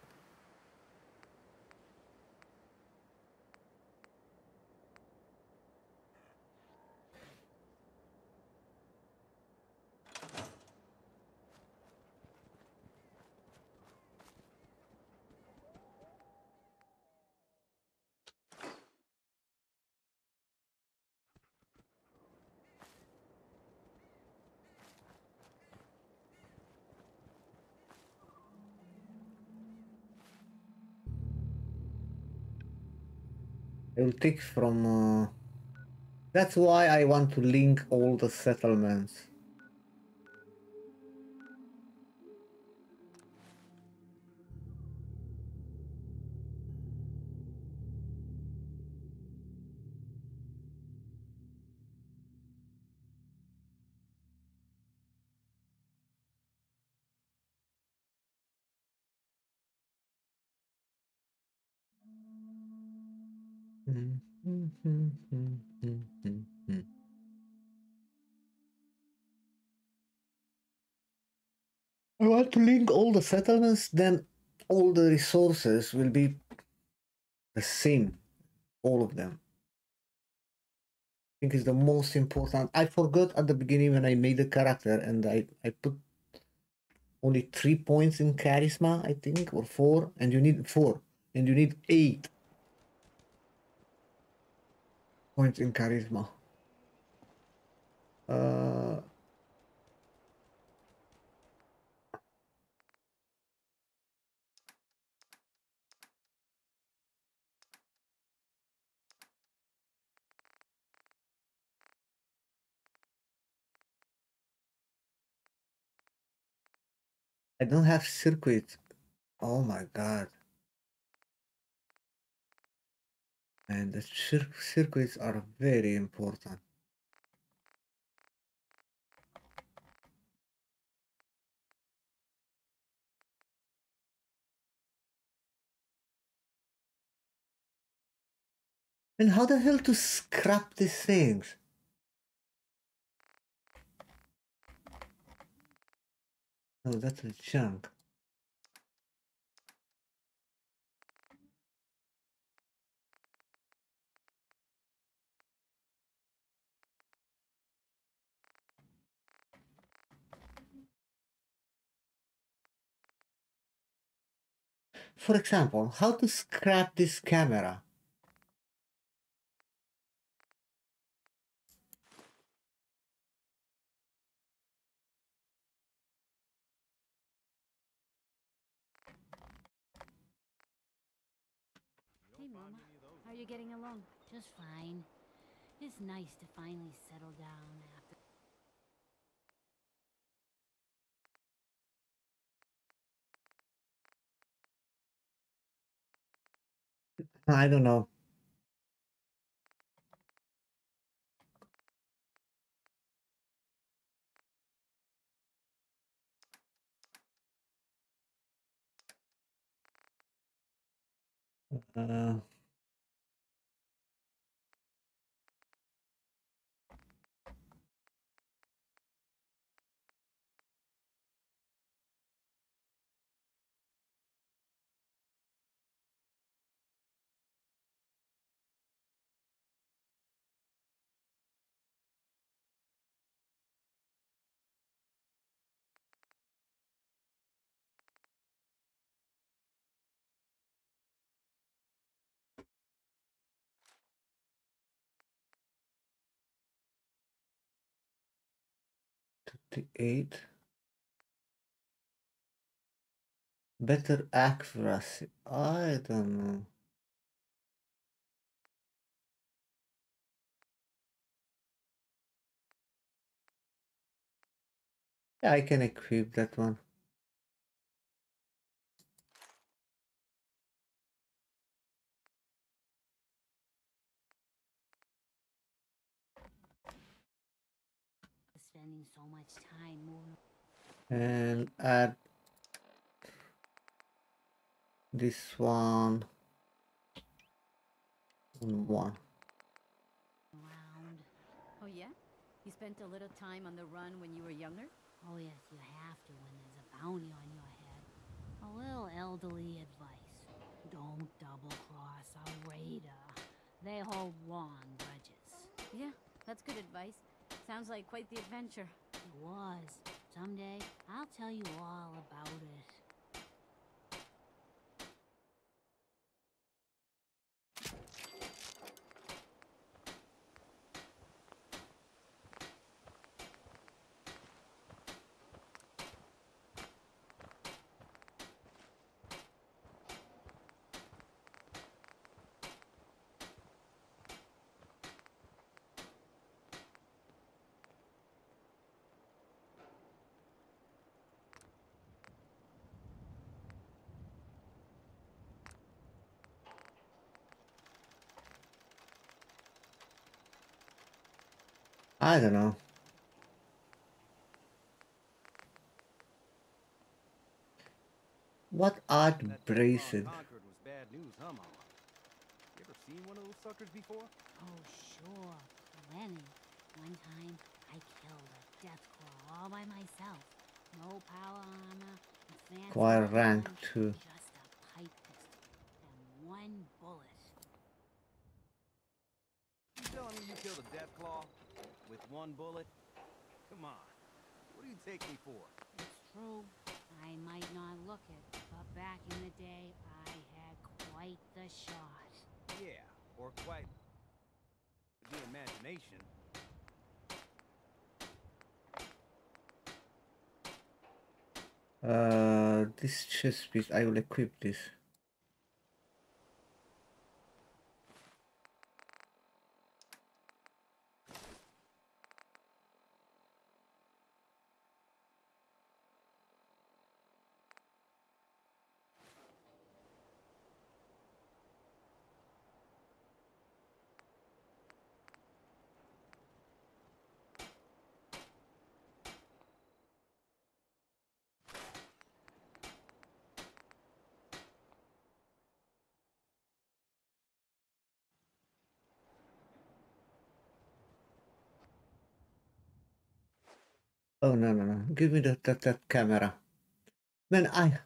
I will take from... That's why I want to link all the settlements. I want to link all the settlements, then all the resources will be the same, all of them. I think it's the most important. I forgot at the beginning when I made the character and I put only 3 points in charisma, I think, or 4, and you need 4, and you need 8 points in charisma. I don't have circuits. Oh my god. And the circuits are very important. And how the hell to scrap these things? Oh, that's a junk. For example, how to scrap this camera? Hey, Mama. How are you getting along? Just fine. It's nice to finally settle down after... I don't know. Uh, the 8. Better accuracy. I don't know. Yeah, I can equip that one. spending so much time moving. And add this one and one. Around. Oh yeah? You spent a little time on the run when you were younger? Oh yes, you have to when there's a bounty on your head. A little elderly advice. Don't double-cross a raider. They hold long grudges. Yeah, that's good advice. Sounds like quite the adventure. It was. Someday, I'll tell you all about it. I don't know. What art braced? Concord was bad news, huh, Mama? You ever seen one of those suckers before? Oh, sure. Plenty. One time, I killed a death claw all by myself. No power armor, a fancy Choir rank gun, 2. just a pipe pistol and one bullet. You telling me you killed a death claw with one bullet? Come on. What do you take me for? It's true. I might not look it, but back in the day, I had quite the shot. Yeah, or quite the imagination. This chest piece, I will equip this. Oh no no no! Give me that camera, man.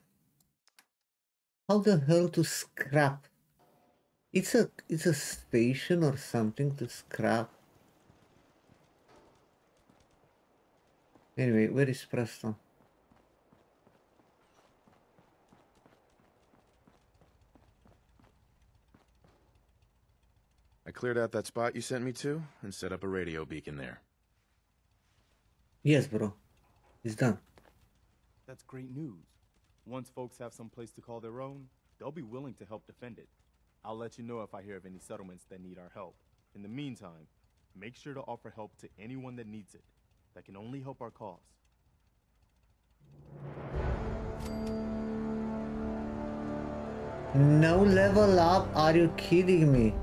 How the hell to scrap? It's a station or something to scrap. Anyway, where is Preston? I cleared out that spot you sent me to and set up a radio beacon there. Yes, bro. It's done. That's great news. Once folks have some place to call their own, they'll be willing to help defend it. I'll let you know if I hear of any settlements that need our help. In the meantime, make sure to offer help to anyone that needs it. That can only help our cause. No level up? Are you kidding me?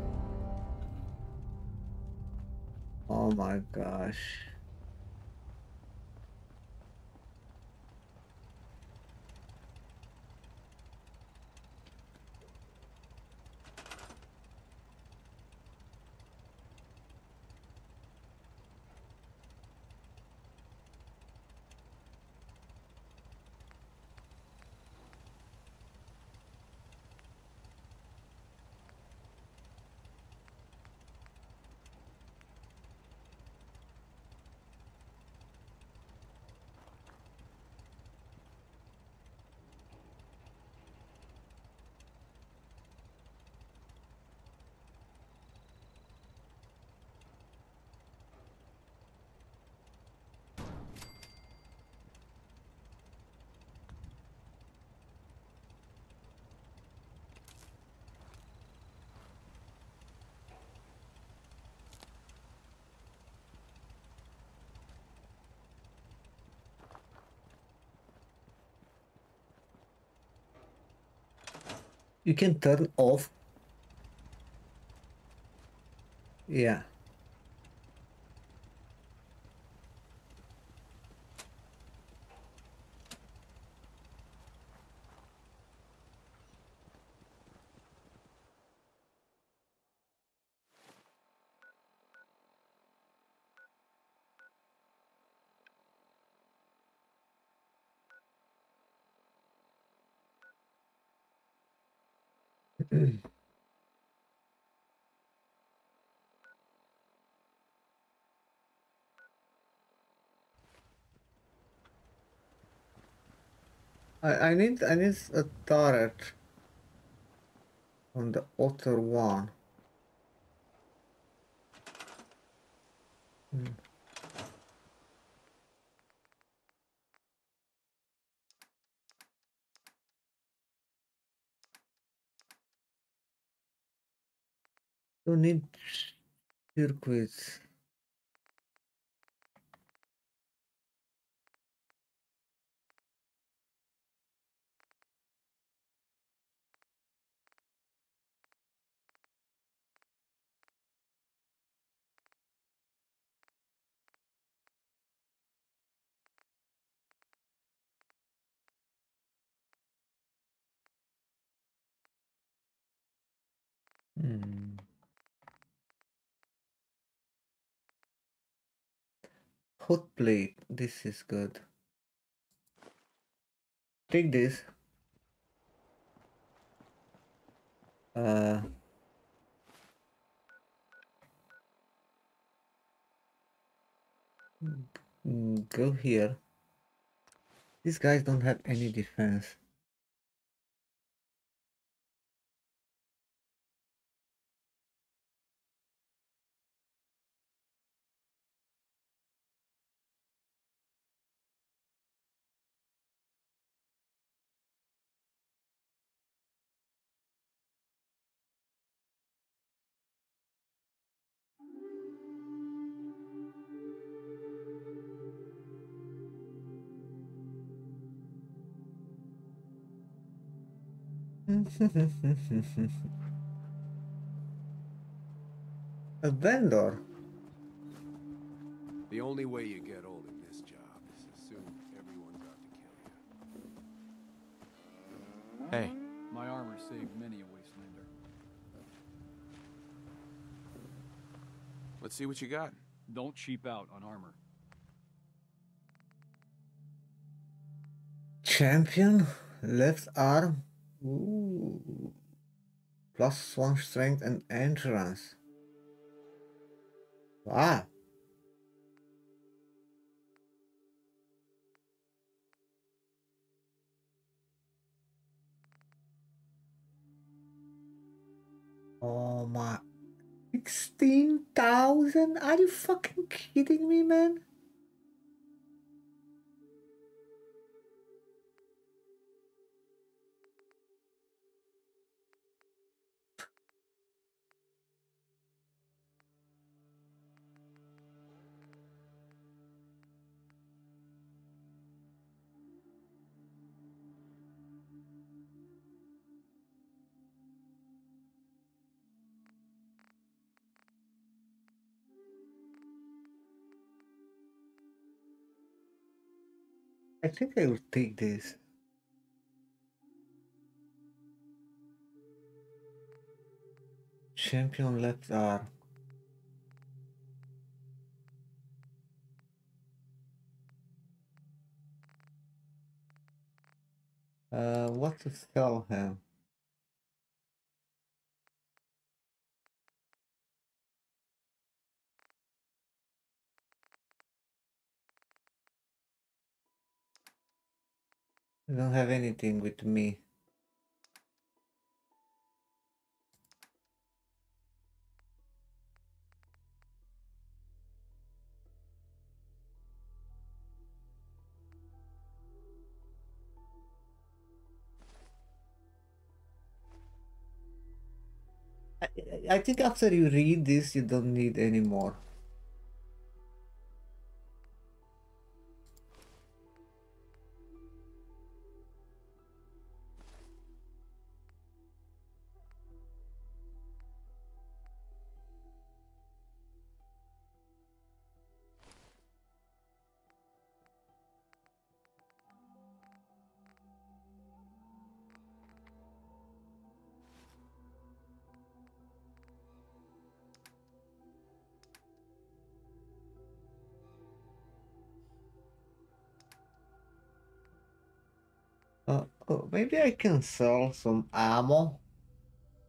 Oh my gosh. You can turn off. Yeah. I need a turret on the other one. You need circuits. Hot plate. This is good. Take this. Go here. These guys don't have any defense. A vendor. The only way you get old in this job is assume everyone's out to kill you. Hey. My armor saved many a wastelander. Let's see what you got. Don't cheap out on armor. Champion. Left arm. Ooh. +1 strength and endurance. Wow. Oh my. 16,000? Are you fucking kidding me, man? I think I will take this. Champion left arm. What to sell him? I don't have anything with me. I think after you read this, you don't need any more. Oh, maybe I can sell some ammo.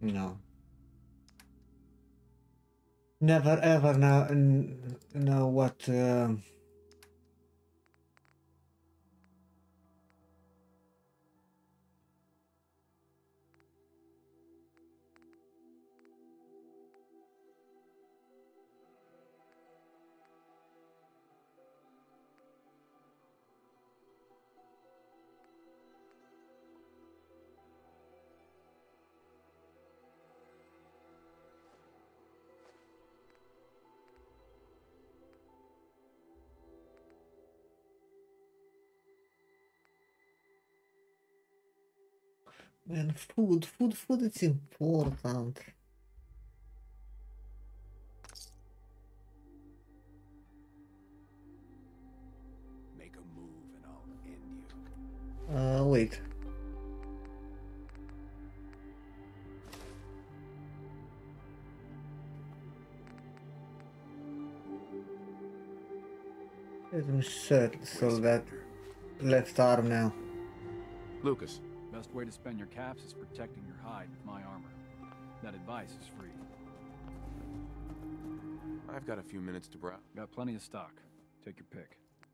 No. Never ever know what. Man, food, it's important. Make a move and I'll end you. Wait. Let me settle that left arm now. Lucas. Best way to spend your caps is protecting your hide with my armor. That advice is free. I've got a few minutes to browse. Got plenty of stock. Take your pick.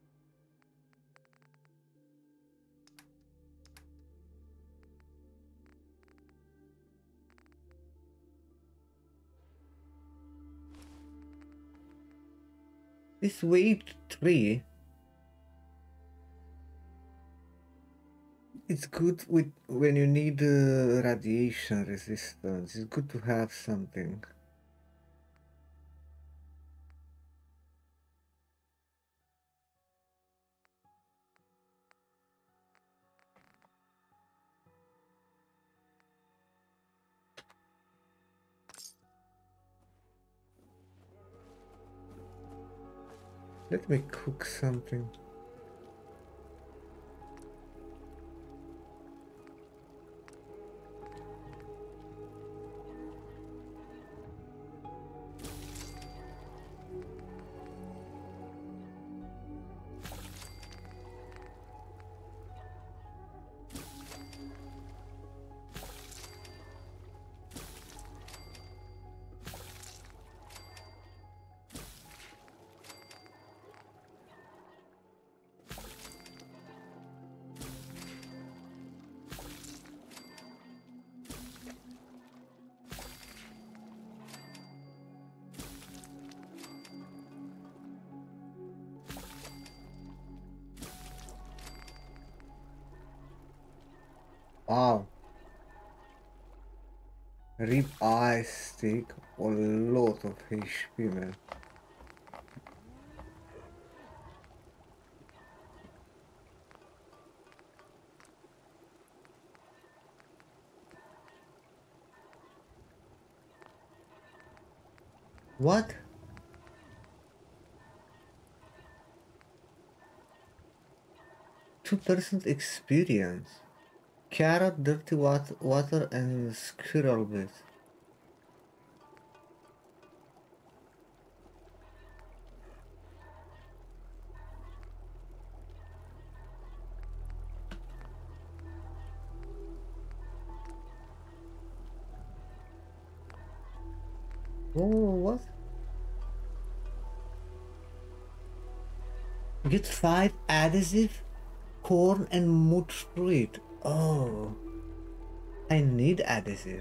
This weight 3. It's good with when you need radiation resistance. It's good to have something. Let me cook something. Wow. Rib eye steak, a lot of HP, man. What? %2 experience. Carrot, dirty water, and squirrel bit. Oh, what? Get 5 adhesive, corn, and mud fruit. Oh, I need adhesive.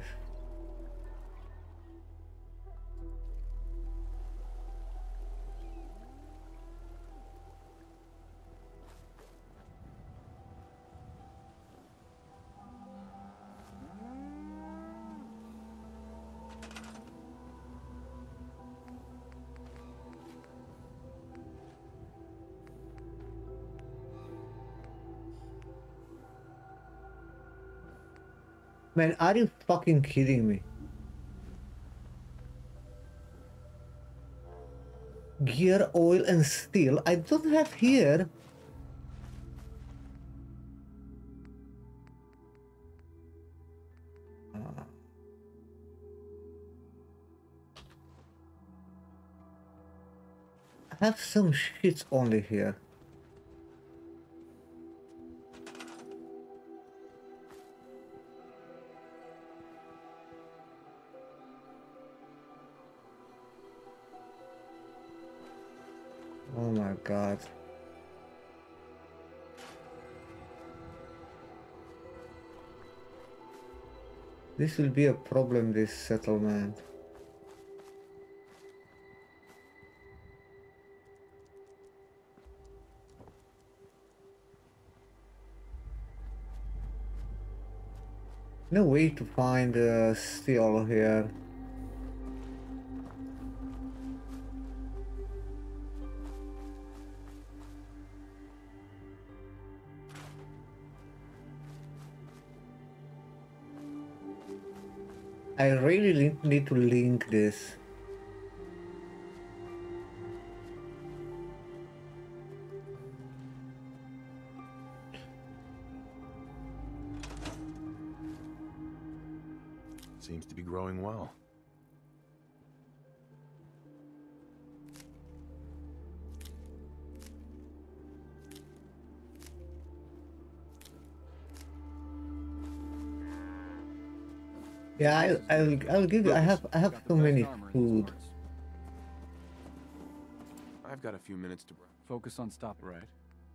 Man, are you fucking kidding me? Gear, oil, and steel. I don't have here. I have some shit only here. Oh my god. This will be a problem, this settlement. No way to find steel here. I really need to link this. Seems to be growing well. Yeah, I'll give you. I have so many food. I've got a few minutes to Focus on stopping. right.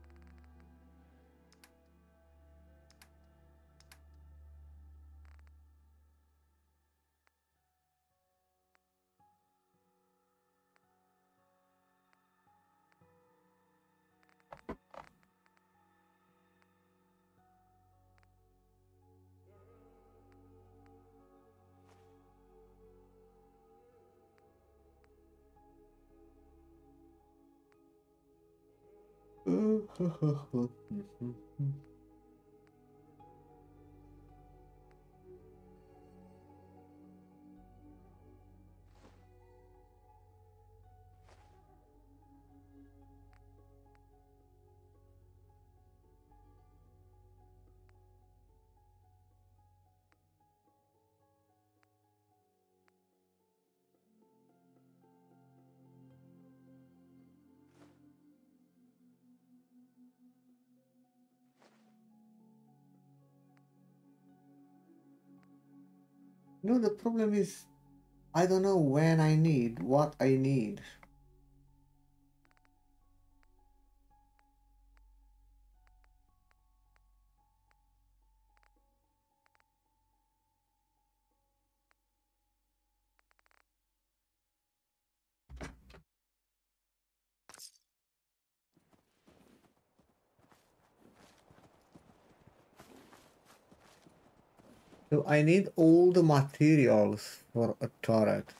No, the problem is I don't know when I need what I need. So I need all the materials for a turret.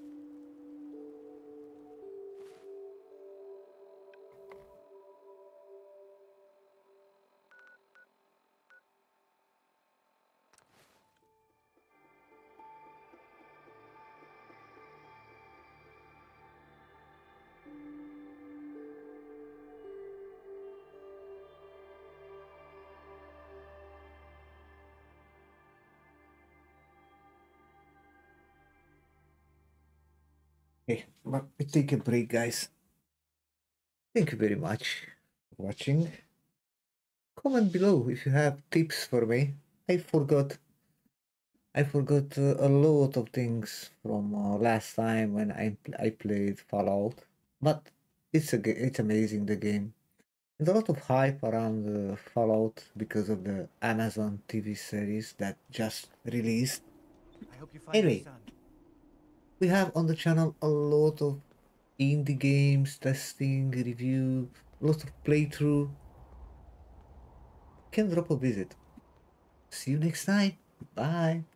Okay, but we take a break, guys. Thank you very much for watching. Comment below if you have tips for me. I forgot a lot of things from last time when I played Fallout, but it's amazing, the game. There's a lot of hype around Fallout because of the Amazon TV series that just released. I hope you find Anyway, your son. we have on the channel a lot of indie games, testing, review, lots of playthrough. Can drop a visit. See you next time. Bye.